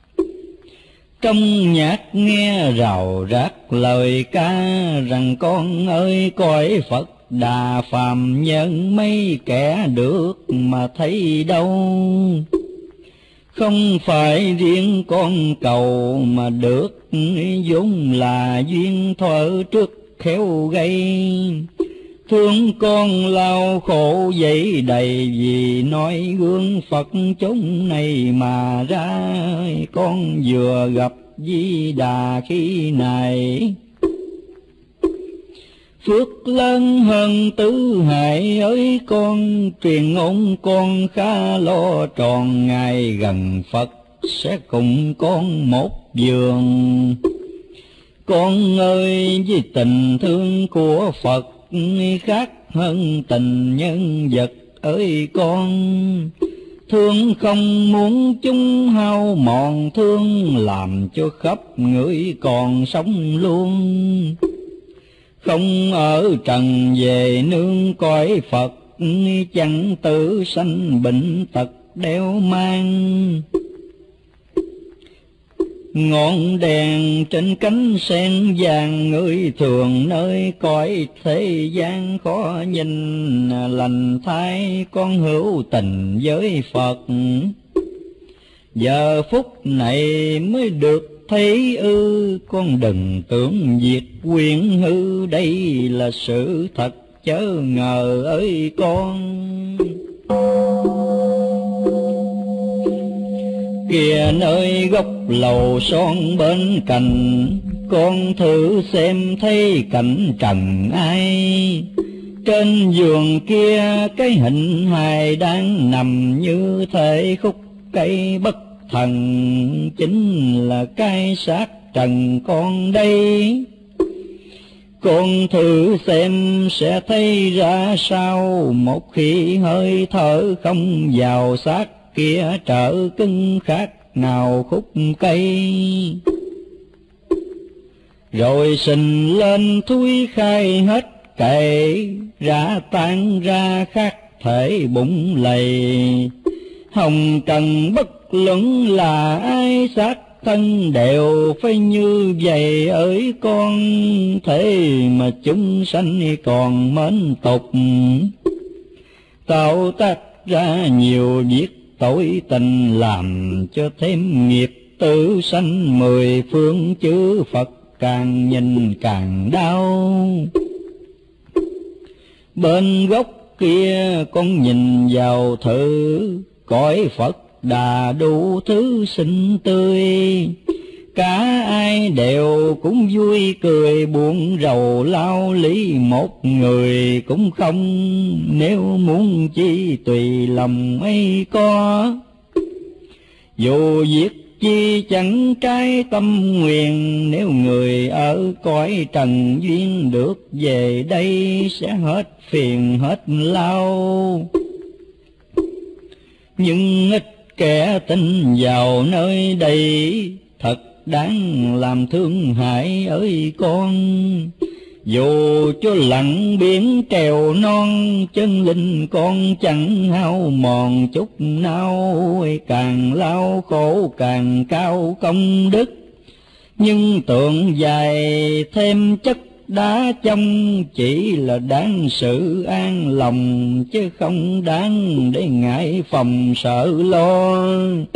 trong nhạc nghe rào rác lời ca, rằng con ơi cõi Phật Đà phàm nhân mấy kẻ được mà thấy đâu. Không phải riêng con cầu mà được, vốn là duyên thuở trước khéo gây. Thương con lao khổ vậy đầy, vì nói gương Phật chúng này mà ra. Con vừa gặp Di Đà khi này, phước lớn hơn tứ hải ơi con. Truyền ngôn con khá lo tròn, ngày gần Phật sẽ cùng con một giường. Con ơi với tình thương của Phật, khác hơn tình nhân vật ơi con. Thương không muốn chúng hao mòn, thương làm cho khắp người còn sống luôn. Không ở trần về nương cõi Phật, chẳng tử sanh bệnh tật đeo mang. Ngọn đèn trên cánh sen vàng, người thường nơi cõi thế gian khó nhìn. Lành thay con hữu tình với Phật, giờ phút này mới được thấy ư. Con đừng tưởng diệt quyển hư, đây là sự thật chớ ngờ ơi con. Kìa nơi gốc lầu son bên cạnh, con thử xem thấy cảnh trần ai. Trên giường kia cái hình hài đang nằm, như thể khúc cây bất thần, chính là cái xác trần con đây. Con thử xem sẽ thấy ra sao, một khi hơi thở không vào xác kia trở cứng khác nào khúc cây. Rồi sình lên thui khai hết cậy, ra tan ra khác thể bụng lầy. Hồng trần bất luận là ai, xác thân đều phải như vậy ơi con. Thế mà chúng sanh còn mến tục, tạo tác ra nhiều việc tội tình, làm cho thêm nghiệp tử sanh mười phương. Chư Phật càng nhìn càng đau. Bên gốc kia con nhìn vào thử, cõi Phật Đà đủ thứ xinh tươi. Cả ai đều cũng vui cười buồn rầu lao lý, một người cũng không. Nếu muốn chi tùy lòng ấy có, dù việc chi chẳng trái tâm nguyện. Nếu người ở cõi trần duyên được về đây, sẽ hết phiền hết lao. Nhưng ít kẻ tin vào nơi đây, thật đáng làm thương hại ơi con. Dù cho lặng biển trèo non, chân linh con chẳng hao mòn chút nào, càng lao khổ càng cao công đức. Nhưng tượng dài thêm chất đá trong, chỉ là đáng sự an lòng, chứ không đáng để ngại phòng sợ lo.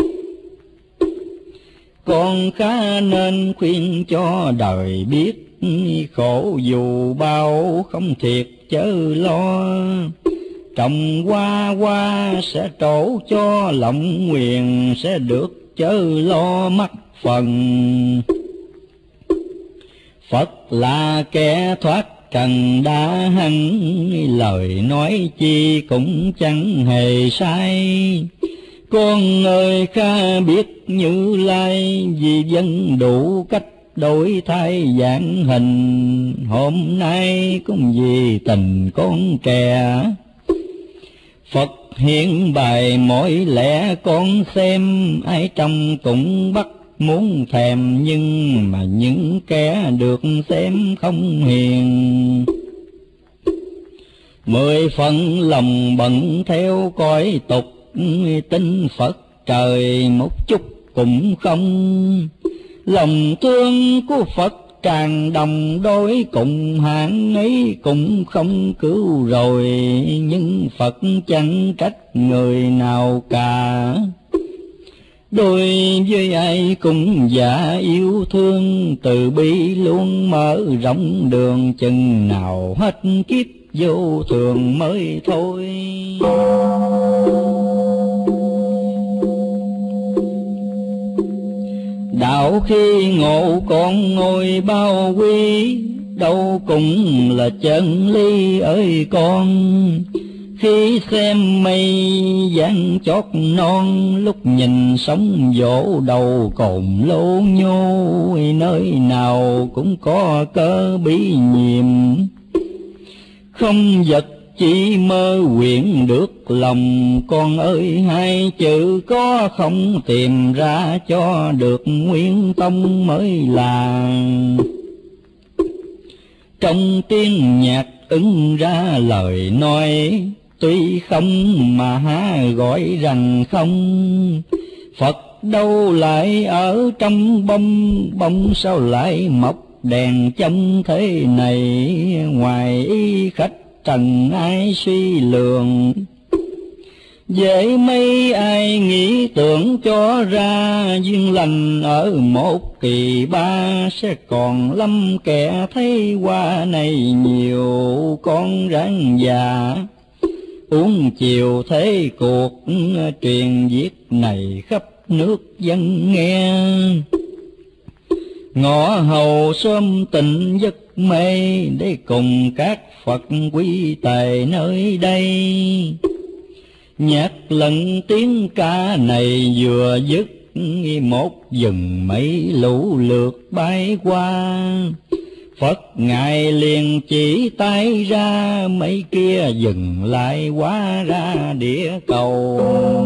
Con khá nên khuyên cho đời biết, khổ dù bao không thiệt chớ lo. Trồng hoa hoa sẽ trổ cho lòng nguyện, sẽ được chớ lo mắc phần. Phật là kẻ thoát trần đã hẳn, lời nói chi cũng chẳng hề sai. Con ơi khá biết Như Lai, vì dân đủ cách đổi thay dạng hình. Hôm nay cũng vì tình con trẻ, Phật hiện bày mỗi lẽ con xem. Ai trong cũng bắt muốn thèm, nhưng mà những kẻ được xem không hiền. Mười phần lòng bận theo cõi tục, tin Phật trời một chút cũng không. Lòng thương của Phật tràn đồng đối, cùng hạng ấy cũng không cứu rồi. Nhưng Phật chẳng trách người nào cả, đối với ai cũng dạ yêu thương. Từ bi luôn mở rộng đường, chừng nào hết kiếp vô thường mới thôi. Đạo khi ngộ con ngồi bao quy, đâu cũng là chân lý ơi con. Khi xem mây dáng chót non, lúc nhìn sóng vỗ đầu cồn lô nhô. Nơi nào cũng có cơ bí nhiệm, không vật chỉ mơ quyện được lòng. Con ơi hai chữ có không tìm ra, cho được nguyên tông mới là. Trong tiếng nhạc ứng ra lời nói, tuy không mà há gọi rằng không. Phật đâu lại ở trong bông, bông sao lại mọc đèn trong thế này. Ngoài y khách trần ai suy lường, dễ mấy ai nghĩ tưởng cho ra. Duyên lành ở một kỳ ba, sẽ còn lắm kẻ thấy qua này nhiều. Con ráng già uống chiều thế cuộc, truyền viết này khắp nước dân nghe. Ngõ hầu sớm tỉnh giấc mê, để cùng các Phật quy tề nơi đây. Nhạc lần tiếng ca này vừa dứt, một rừng mây lũ lượt bay qua. Phật ngài liền chỉ tay ra, mấy kia dừng lại hóa ra địa cầu.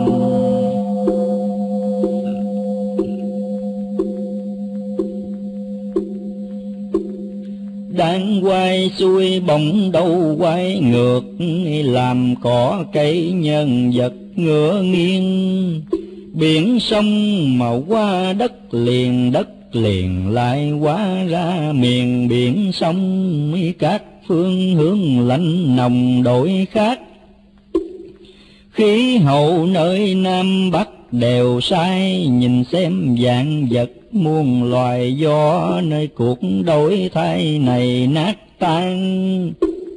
Đang quay xuôi bỗng đâu quay ngược, làm cỏ cây nhân vật ngửa nghiêng. Biển sông màu qua đất liền, đất liền lại hóa ra miền biển sông. Các phương hướng lạnh nồng đổi khác, khí hậu nơi Nam Bắc đều sai. Nhìn xem dạng vật muôn loài, do nơi cuộc đổi thay này nát tan.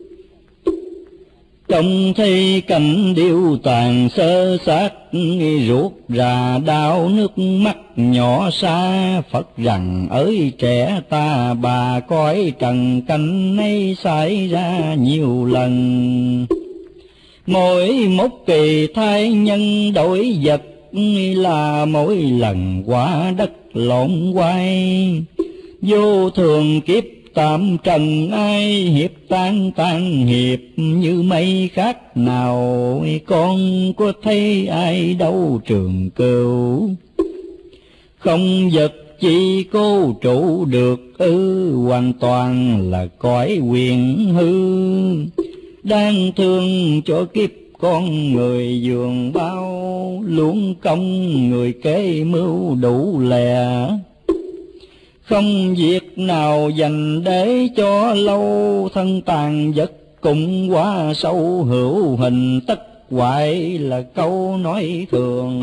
Trông thấy cảnh điêu tàn sơ xác, ruột rà đau nước mắt nhỏ xa. Phật rằng ơi trẻ ta bà, coi trần cảnh ấy xảy ra nhiều lần. Mỗi một kỳ thai nhân đổi vật, là mỗi lần quả đất lộn quay. Vô thường kiếp tạm trần ai, hiệp tan tan hiệp như mây khác nào. Con có thấy ai đâu trường cửu, không vật chi cô trụ được ư, hoàn toàn là cõi quyền hư. Đang thương cho kiếp con người giường bao, luống công người kế mưu đủ lè. Không việc nào dành để cho lâu, thân tàn vật cũng quá sâu, hữu hình tất hoại là câu nói thường.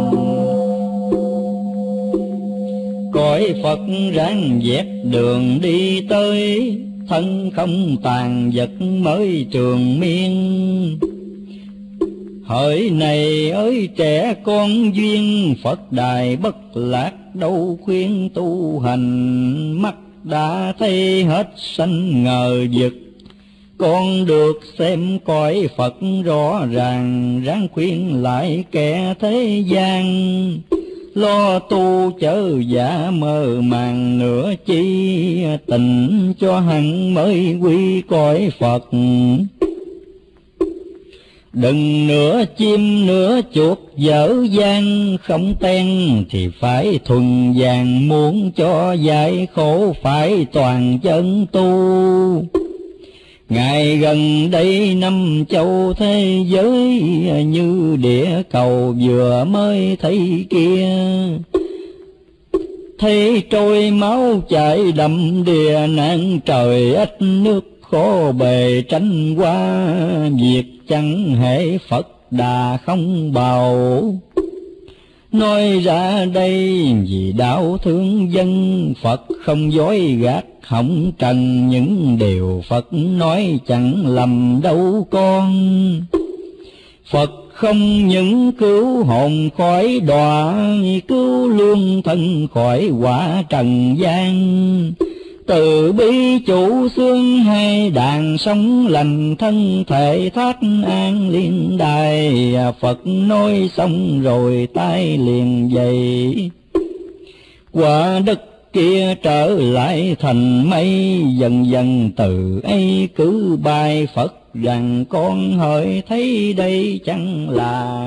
Cõi Phật ráng dẹp đường đi tới, thân không tàn vật mới trường miên. Hỡi này ơi trẻ con duyên, Phật đài bất lạc đâu khuyên tu hành. Mắt đã thấy hết sanh ngờ vực, con được xem cõi Phật rõ ràng. Ráng khuyên lại kẻ thế gian, lo tu chớ giả mơ màng nữa chi. Tình cho hẳn mới quy cõi Phật, đừng nửa chim nửa chuột dở dang. Không ten thì phải thuần vàng, muốn cho giải khổ phải toàn chân tu. Ngày gần đây năm châu thế giới, như địa cầu vừa mới thấy kia. Thấy trôi máu chảy đầm đìa, nạn trời ít nước khó bề tránh qua. Việc chẳng hễ Phật đà không bào, nói ra đây vì đạo thương dân. Phật không dối gạt hỏng trần, những điều Phật nói chẳng lầm đâu con. Phật không những cứu hồn khỏi đọa, cứu luôn thân khỏi quả trần gian. Từ bi chủ xương hai đàn sống lành, thân thể thác an liên đài. Phật nói xong rồi tay liền dậy, quả đất kia trở lại thành mây. Dần dần từ ấy cứ bài Phật rằng, con hỡi thấy đây chẳng là.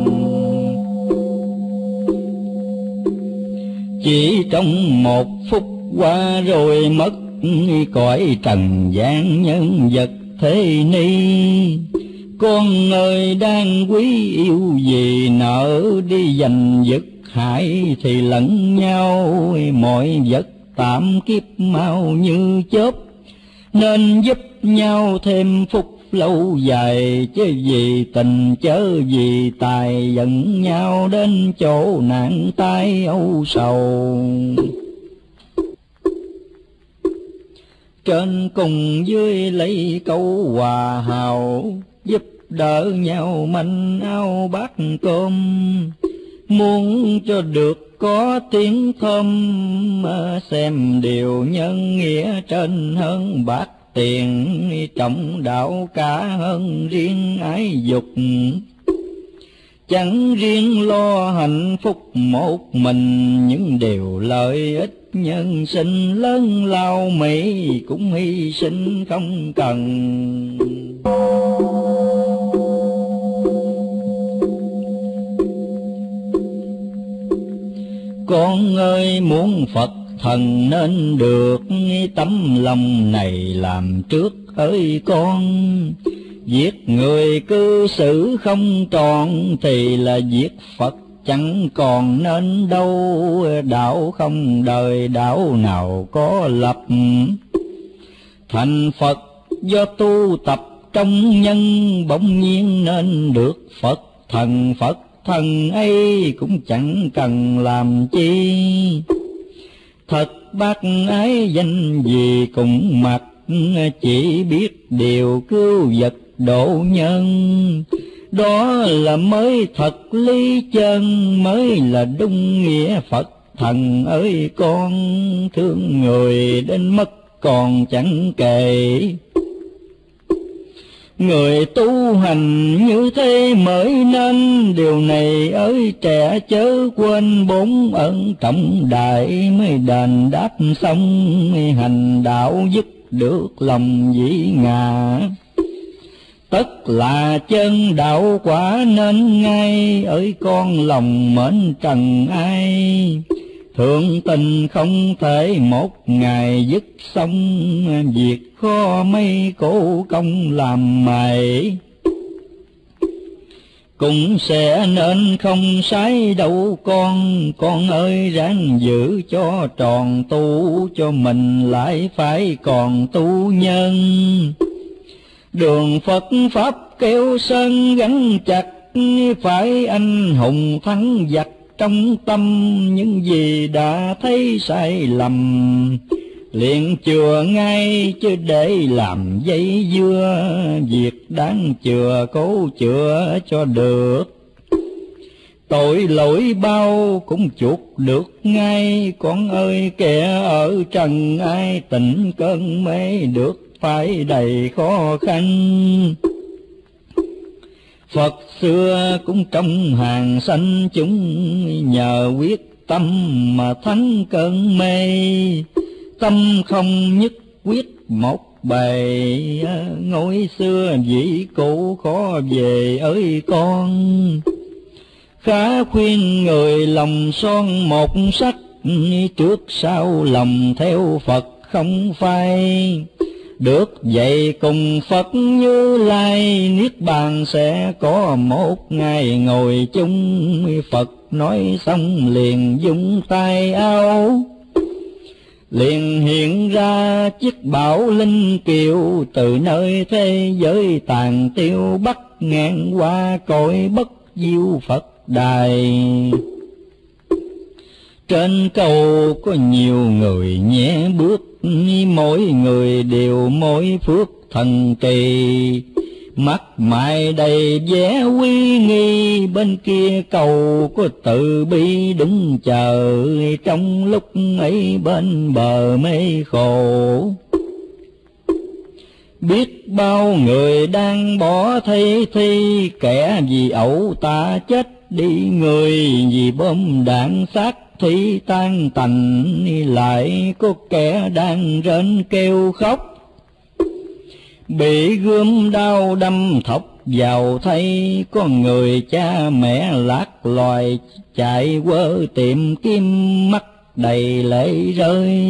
Chỉ trong một phút qua rồi mất, cõi trần gian nhân vật thế ni. Con ơi đang quý yêu gì, nợ đi giành giật hại thì lẫn nhau. Mọi vật tạm kiếp mau như chớp, nên giúp nhau thêm phúc lâu dài. Chứ vì tình chớ vì tài, giận nhau đến chỗ nạn tai âu sầu. Trên cùng dưới lấy câu hòa hào, giúp đỡ nhau manh áo bát cơm. Muốn cho được có tiếng thơm, xem điều nhân nghĩa trên hơn bát tiền. Trọng đạo cả hơn riêng ái dục, chẳng riêng lo hạnh phúc một mình. Những điều lợi ích nhân sinh lớn lao mỹ, cũng hy sinh không cần. Con ơi muốn Phật thần nên được, tấm lòng này làm trước ơi con. Giết người cư xử không tròn, thì là giết Phật chẳng còn nên đâu. Đạo không đời đạo nào có lập, thành Phật do tu tập trong nhân. Bỗng nhiên nên được Phật thần, Phật thần ấy cũng chẳng cần làm chi. Thật bác ái danh gì cũng mặc, chỉ biết điều cứu vật độ nhân. Đó là mới thật lý chân, mới là đúng nghĩa Phật thần ơi con. Thương người đến mất còn chẳng kể, người tu hành như thế mới nên. Điều này ơi trẻ chớ quên, bốn ân trọng đại mới đền đáp xong. Hành đạo dứt được lòng dĩ ngã, tất là chân đạo quả nên ngay. Ơi con lòng mến trần ai, Thượng tình không thể một ngày dứt xong, việc khó mấy cổ công làm mày. Cũng sẽ nên không sai đâu con, con ơi ráng giữ cho tròn tu, cho mình lại phải còn tu nhân. Đường Phật Pháp kêu sơn gắn chặt, phải anh hùng thắng giặc trong tâm. Những gì đã thấy sai lầm, liền chừa ngay chứ để làm dây dưa. Việc đáng chừa cố chừa cho được, tội lỗi bao cũng chuộc được ngay. Con ơi kẻ ở trần ai tỉnh cơn mê được, phải đầy khó khăn. Phật xưa cũng trong hàng sanh chúng, nhờ quyết tâm mà thắng cơn mê. Tâm không nhất quyết một bề, ngôi xưa vị cũ khó về ơi con. Khá khuyên người lòng son một sắc, trước sau lòng theo Phật không phai. Được vậy cùng Phật Như Lai, niết bàn sẽ có một ngày ngồi chung. Phật nói xong liền dung tay áo, liền hiện ra chiếc bảo linh kiều. Từ nơi thế giới tàn tiêu bắc ngang qua cõi bất diêu Phật đài. Trên cầu có nhiều người nhẹ bước, mỗi người đều mỗi phước thần kỳ. Mắt mày đầy vẻ uy nghi, bên kia cầu có Từ Bi đứng chờ. Trong lúc ấy bên bờ mê khổ, biết bao người đang bỏ thi thi. Kẻ vì ẩu tả chết đi người, vì bom đạn xác thi tan tành. Lại có kẻ đang rên kêu khóc, bị gươm đao đâm thọc vào thấy. Có người cha mẹ lạc loài chạy quơ tìm kiếm, mắt đầy lệ rơi.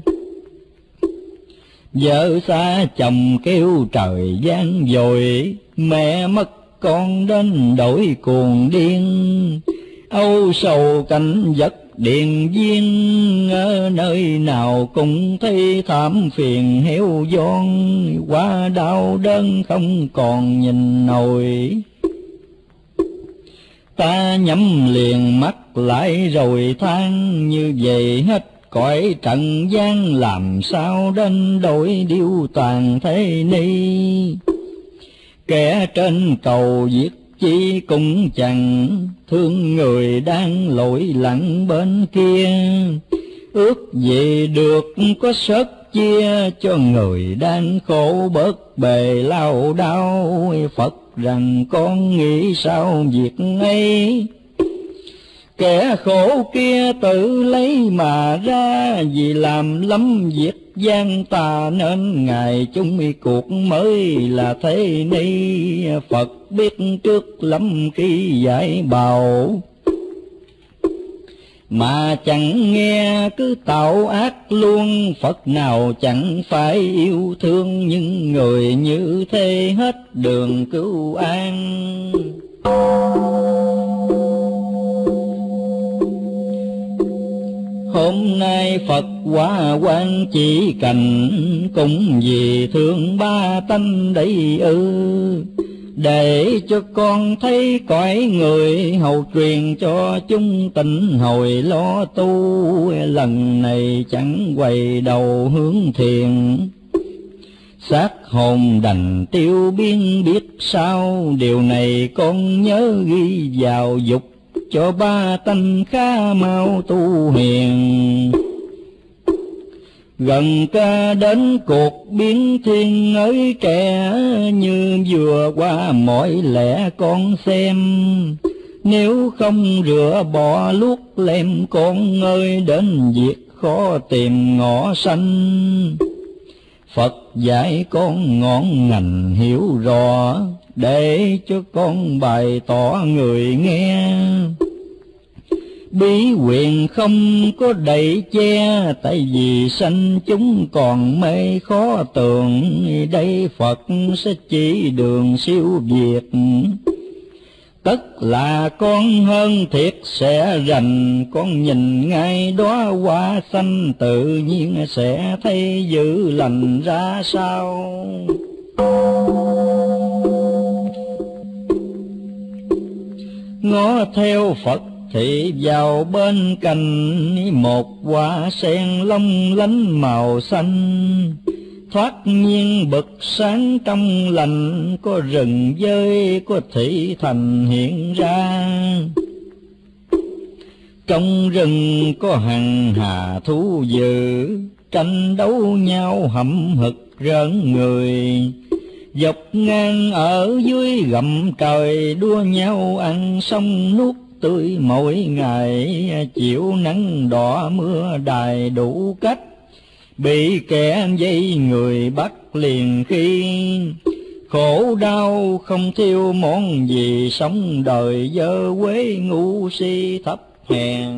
Vợ xa chồng kêu trời gian dội, mẹ mất con đến đổi cuồng điên. Âu sầu cảnh vật điện viên, ở nơi nào cũng thấy thảm phiền héo von. Quá đau đớn không còn nhìn nổi, ta nhắm liền mắt lại rồi than. Như vậy hết cõi trần gian, làm sao đến đổi điêu tàn thế ni. Kẻ trên cầu giết chi cũng chẳng, thương người đang lội lặng bên kia. Ước gì được có sớt chia, cho người đang khổ bớt bề lao đau. Phật rằng con nghĩ sao việc ấy, kẻ khổ kia tự lấy mà ra. Vì làm lắm việc gian tà, nên ngày chung cuộc mới là thế ni. Phật biết trước lắm khi dạy bảo, mà chẳng nghe cứ tạo ác luôn. Phật nào chẳng phải yêu thương, những người như thế hết đường cứu an. Hôm nay Phật hóa quan chỉ cảnh, cũng vì thương ba tánh đấy ư. Để cho con thấy cõi người, hầu truyền cho chúng tịnh hồi lo tu. Lần này chẳng quay đầu hướng thiền, xác hồn đành tiêu biến biết sao. Điều này con nhớ ghi vào dục, cho ba tánh khá mau tu hiền. Gần ca đến cuộc biến thiên ơi trẻ, như vừa qua mọi lẽ con xem. Nếu không rửa bỏ luốc lem con ơi, đến việc khó tìm ngõ xanh. Phật dạy con ngọn ngành hiểu rõ, để cho con bày tỏ người nghe. bí quyền không có đậy che, tại vì sanh chúng còn mê khó tường, đây Phật sẽ chỉ đường siêu việt. Tất là con hơn thiệt sẽ rành, con nhìn ngay đóa hoa xanh tự nhiên sẽ thấy dữ lành ra sao. Ngó theo Phật thì vào bên cạnh, một hoa sen long lánh màu xanh, thoát nhiên bực sáng trong lành, có rừng dơi có thị thành hiện ra. Trong rừng có hằng hà thú dữ, tranh đấu nhau hậm hực rợn người, dọc ngang ở dưới gầm trời, đua nhau ăn xong nuốt tươi mỗi ngày, chịu nắng đỏ mưa đài đủ cách, bị kẻ dây người bắt liền khi. Khổ đau không thiếu món gì, sống đời dơ quế ngu si thấp hèn.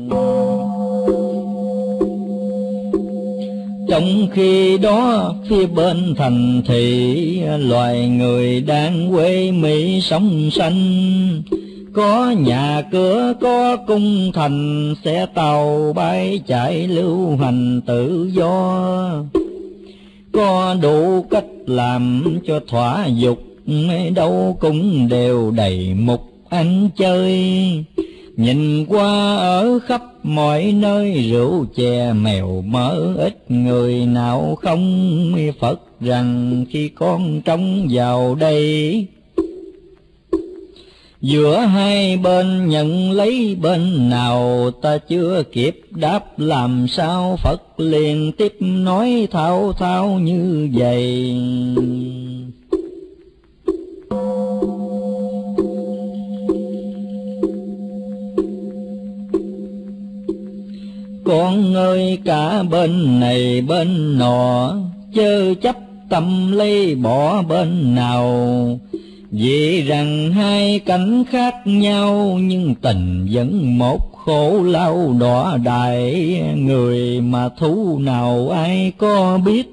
Trong khi đó phía bên thành thị, loài người đang quê mỹ sống xanh, có nhà cửa có cung thành, xe tàu bay chạy lưu hành tự do, có đủ cách làm cho thỏa dục, đâu cũng đều đầy mục ăn chơi. Nhìn qua ở khắp mọi nơi, rượu chè mèo mỡ ít người nào không Phật rằng khi con trông vào đây. Giữa hai bên nhận lấy bên nào, ta chưa kịp đáp làm sao, Phật liền tiếp nói thao thao như vậy. Con ơi cả bên này bên nọ, chớ chấp tâm lấy bỏ bên nào, vì rằng hai cảnh khác nhau, nhưng tình vẫn một khổ lao đọa đại. Người mà thú nào ai có biết,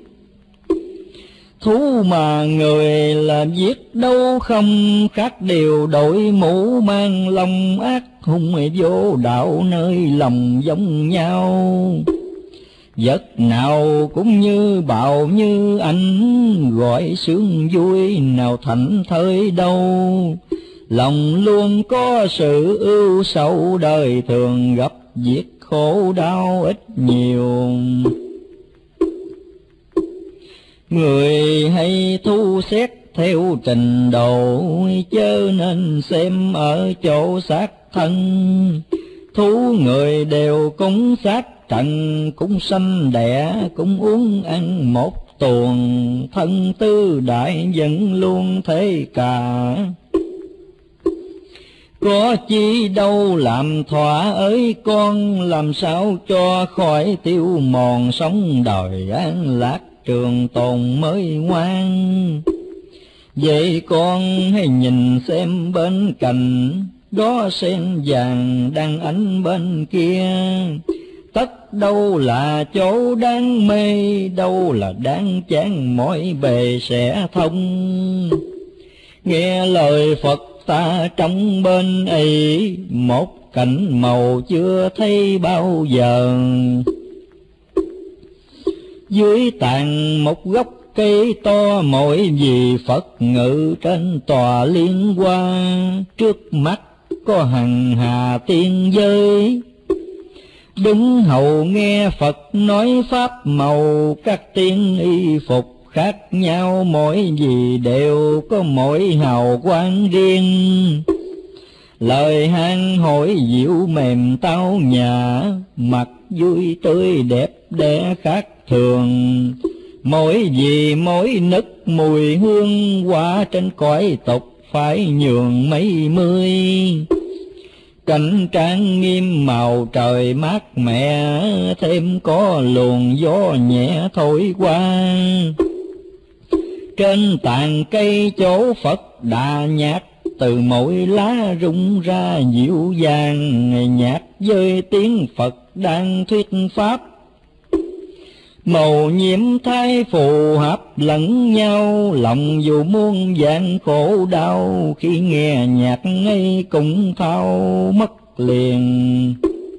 thú mà người là giết đâu không, khác điều đội mũ mang lòng ác hung vô đạo, nơi lòng giống nhau. Vật nào cũng như bào như ảnh, gọi sướng vui nào thảnh thơi đâu. Lòng luôn có sự ưu sầu, đời thường gặp việc khổ đau ít nhiều. Người hay thu xét theo trình độ, chớ nên xem ở chỗ xác thân. Thú người đều cúng xác trần, cũng sanh đẻ cũng uống ăn một tuần, thân tư đại vẫn luôn thế cả. Có chi đâu làm thỏa ới con, làm sao cho khỏi tiêu mòn, sống đời an lạc trường tồn mới ngoan. Vậy con hãy nhìn xem bên cạnh, đó sen vàng đang ánh bên kia. Tất đâu là chỗ đáng mê, đâu là đáng chán, mỗi bề sẽ thông. Nghe lời Phật ta trong bên ấy, một cảnh màu chưa thấy bao giờ. Dưới tàn một gốc cây to, mỗi vì Phật ngự trên tòa liên hoa. Trước mắt có hằng hà tiên giới, đứng hầu nghe Phật nói pháp màu. Các tiên y phục khác nhau, mỗi gì đều có mỗi hào quang riêng. Lời han hỏi dịu mềm tao nhã, mặt vui tươi đẹp đẽ khác thường. Mỗi gì mỗi nức mùi hương, quả trên cõi tục phải nhường mấy mươi. Cảnh trang nghiêm màu trời mát mẻ, thêm có luồng gió nhẹ thổi qua. Trên tàn cây chỗ Phật đà nhạc, từ mỗi lá rung ra dịu dàng, nhạc với tiếng Phật đang thuyết pháp. Màu nhiệm thay phù hợp lẫn nhau, lòng dù muôn vạn khổ đau, khi nghe nhạc ấy cũng thao mất liền.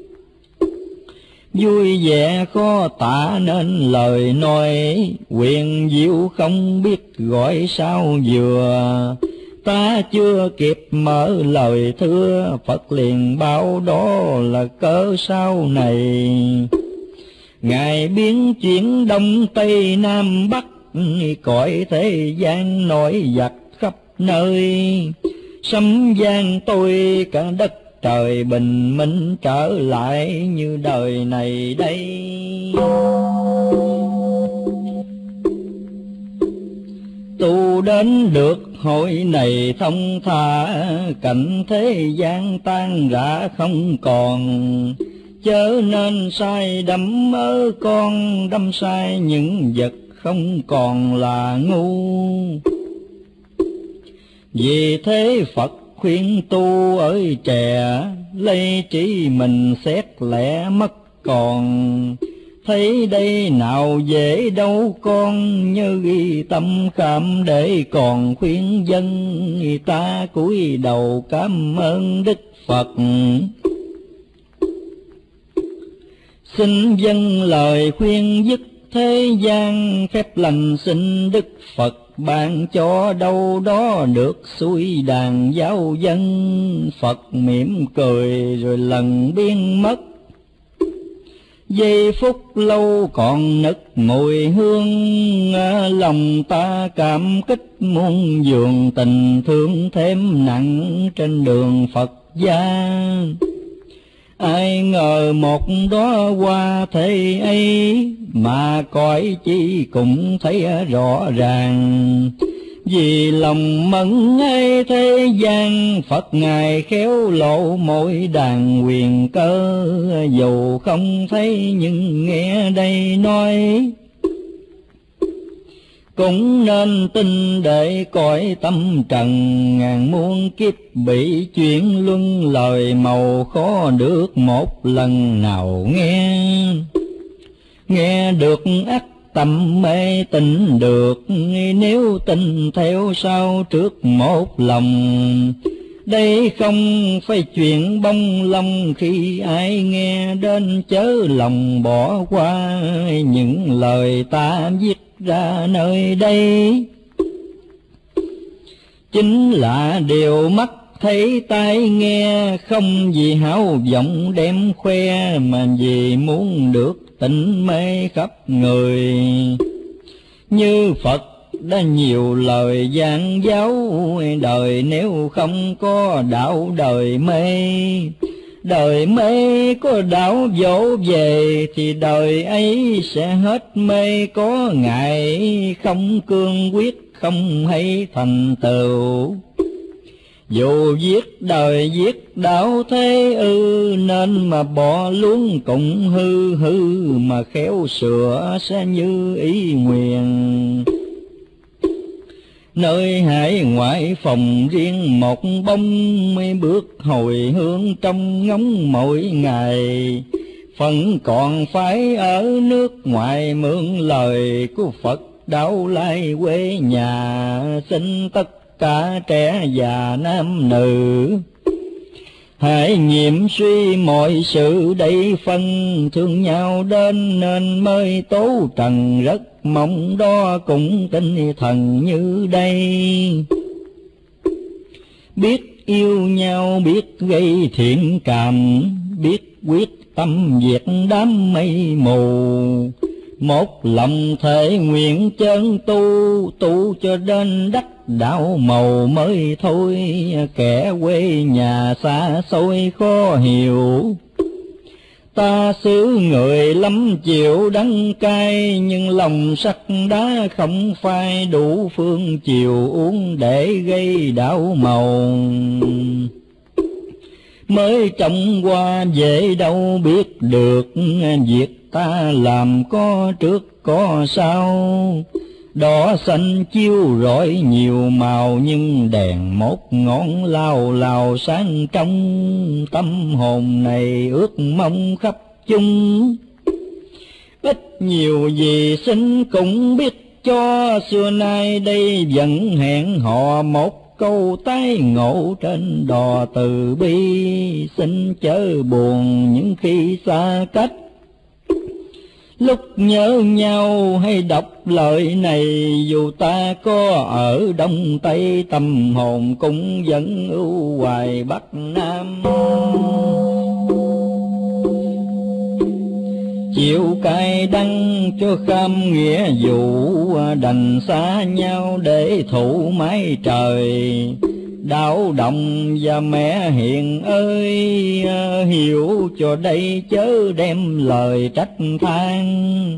Vui vẻ khó tả nên lời nói, quyền diệu không biết gọi sao vừa. Ta chưa kịp mở lời thưa, Phật liền bảo đó là cớ sau này. Ngài biến chuyển đông tây nam bắc, cõi thế gian nổi giặc khắp nơi. Sấm vang tôi cả đất trời bình minh, trở lại như đời này đây. Tu đến được hội này thông thả, cảnh thế gian tan rã không còn. Chớ nên sai đắm mơ con, đắm sai những vật không còn là ngu. Vì thế Phật khuyên tu ơi trẻ, lấy trí mình xét lẽ mất còn. Thấy đây nào dễ đâu con, nhớ ghi tâm kham để còn khuyên dân. Ta cúi đầu cảm ơn Đức Phật, xin dâng lời khuyên dứt thế gian. Phép lành xin Đức Phật ban cho, đâu đó được xuôi đàn giáo dân. Phật mỉm cười rồi lần biến mất, giây phút lâu còn nức mùi hương. Lòng ta cảm kích muôn vườn, tình thương thêm nặng trên đường Phật gia. Ai ngờ một đóa hoa thế ấy, mà cõi chi cũng thấy rõ ràng. Vì lòng mẫn ấy thế gian, Phật Ngài khéo lộ mỗi đàn quyền cơ. Dù không thấy nhưng nghe đây nói, cũng nên tin để cõi tâm trần. Ngàn muôn kiếp bị chuyển luân, lời màu khó được một lần nào nghe. Nghe được ắt tâm mê tin được, nếu tin theo sau trước một lòng. Đây không phải chuyện bông lông, khi ai nghe đến chớ lòng bỏ qua. Những lời ta viết ra nơi đây, chính là điều mắt thấy tai nghe. Không vì hão vọng đem khoe, mà vì muốn được tịnh mê khắp người. Như Phật đã nhiều lời gian giáo, đời nếu không có đạo đời mê. Đời mê có đạo dỗ về, thì đời ấy sẽ hết mê. Có ngại không cương quyết, không hay thành tựu. Dù viết đời viết đạo thế ư, nên mà bỏ luôn cũng hư hư. Mà khéo sửa sẽ như ý nguyện. Nơi hải ngoại phòng riêng một bông, mấy bước hồi hướng trong ngóng mỗi ngày. Phần còn phải ở nước ngoài, mượn lời của Phật đạo lai quê nhà. Xin tất cả trẻ già nam nữ, hãy nghiệm suy mọi sự đây phân. Thương nhau đến nên mới tố trần, rất mong đó cũng tinh thần như đây. Biết yêu nhau, biết gây thiện cảm, biết quyết tâm diệt đám mây mù. Một lòng thể nguyện chân tu, tu cho đến đắc đạo màu mới thôi. Kẻ quê nhà xa xôi khó hiểu, ta xứ người lắm chịu đắng cay. Nhưng lòng sắt đá không phai, đủ phương chiều uống để gây đảo màu. Mới trông qua dễ đâu biết được, việc ta làm có trước có sau. Đỏ xanh chiếu rọi nhiều màu, nhưng đèn một ngọn lao lào sáng trong. Tâm hồn này ước mong khắp chung, ít nhiều gì xin cũng biết cho. Xưa nay đây vẫn hẹn họ một câu tái ngộ trên đò từ bi. Xin chớ buồn những khi xa cách, lúc nhớ nhau hay đọc lời này. Dù ta có ở Đông Tây, tâm hồn cũng vẫn ưu hoài Bắc Nam. Chịu cay đắng cho kham nghĩa vụ, đành xa nhau để thụ mái trời. Đạo Đồng và mẹ Hiền ơi, hiểu cho đây chớ đem lời trách than.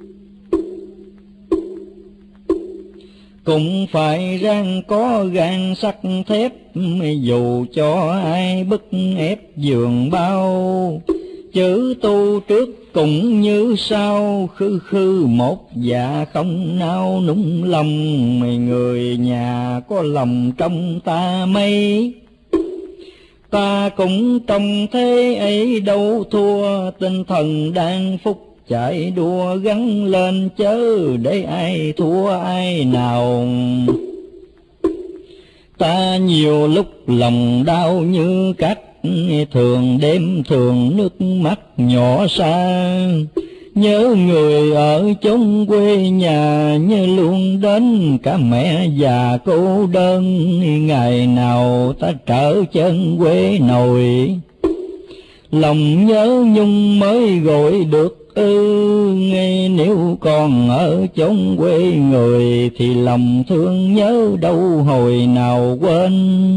Cũng phải ráng có gan sắt thép, dù cho ai bức ép giường bao. Chữ tu trước cũng như sau, khư khư một dạ không nao núng lòng. Người nhà có lòng trong ta mấy, ta cũng trong thế ấy đâu thua. Tinh thần đang phúc chạy đua, gắn lên chớ để ai thua ai nào. Ta nhiều lúc lòng đau như cắt, thường đêm thường nước mắt nhỏ xa. Nhớ người ở chốn quê nhà, nhớ luôn đến cả mẹ già cô đơn. Ngày nào ta trở chân quê nội, lòng nhớ nhung mới gọi được ư. Ngay nếu còn ở chốn quê người, thì lòng thương nhớ đâu hồi nào quên.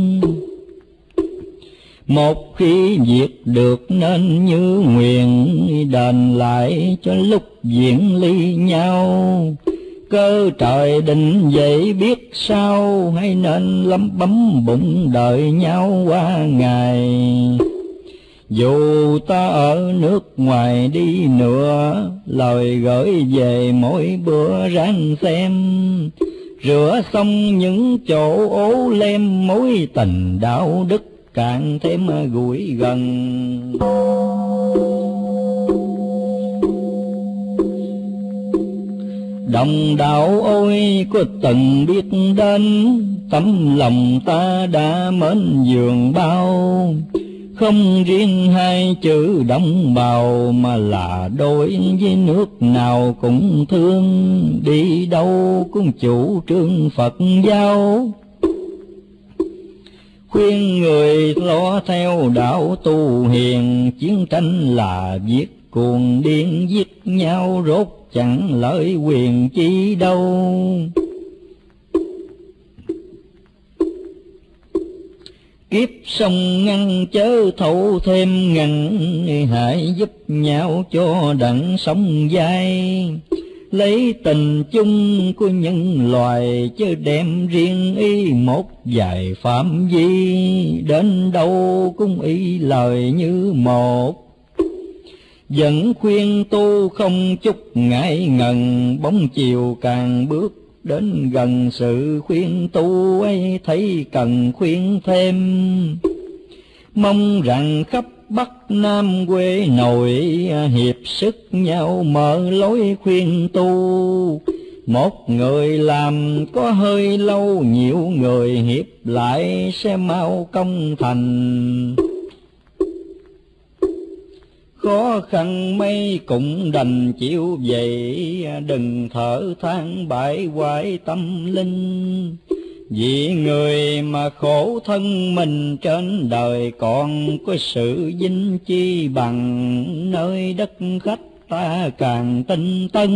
Một khi việc được nên như nguyện, đền lại cho lúc diễn ly nhau. Cơ trời định vậy biết sao, hay nên lắm bấm bụng đợi nhau qua ngày. Dù ta ở nước ngoài đi nữa, lời gửi về mỗi bữa ráng xem. Rửa xong những chỗ ố lem, mối tình đạo đức càng thêm gũi gần. Đồng đạo ôi có từng biết đến, tấm lòng ta đã mến dường bao. Không riêng hai chữ đồng bào, mà là đối với nước nào cũng thương. Đi đâu cũng chủ trương Phật giáo, khuyên người lo theo đạo tu hiền. Chiến tranh là việc cuồng điên giết nhau, rốt chẳng lợi quyền chi đâu. Kiếp sông ngăn chớ thấu thêm ngăn, hãy giúp nhau cho đặng sống dai. Lấy tình chung của nhân loài, chứ đem riêng ý một vài phạm vi. Đến đâu cũng ý lời như một, vẫn khuyên tu không chút ngại ngần. Bóng chiều càng bước đến gần, sự khuyên tu ấy thấy cần khuyên thêm. Mong rằng khắp Bắc Nam quê nội, hiệp sức nhau mở lối khuyên tu. Một người làm có hơi lâu, nhiều người hiệp lại sẽ mau công thành. Khó khăn mấy cũng đành chịu vậy, đừng thở than bại hoại tâm linh. Vì người mà khổ thân mình, trên đời còn có sự vinh chi bằng. Nơi đất khách ta càng tinh tân,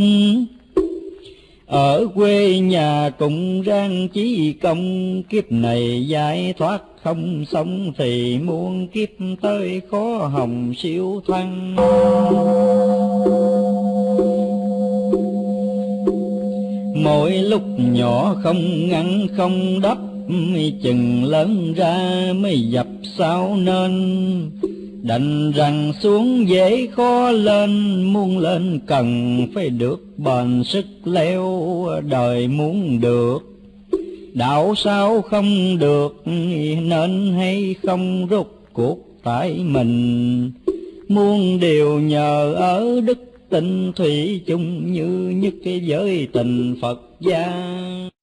ở quê nhà cũng ráng chí công. Kiếp này giải thoát không sống, thì muôn kiếp tới khó hồng siêu thăng. Mỗi lúc nhỏ không ngăn không đắp, chừng lớn ra mới dập sao nên. Đành rằng xuống dễ khó lên, muốn lên cần phải được bền sức leo, đời muốn được đạo sao không được, nên hay không rốt cuộc tại mình. Muôn điều nhờ ở đức tình thủy chung, như nhất cái giới tình Phật gia.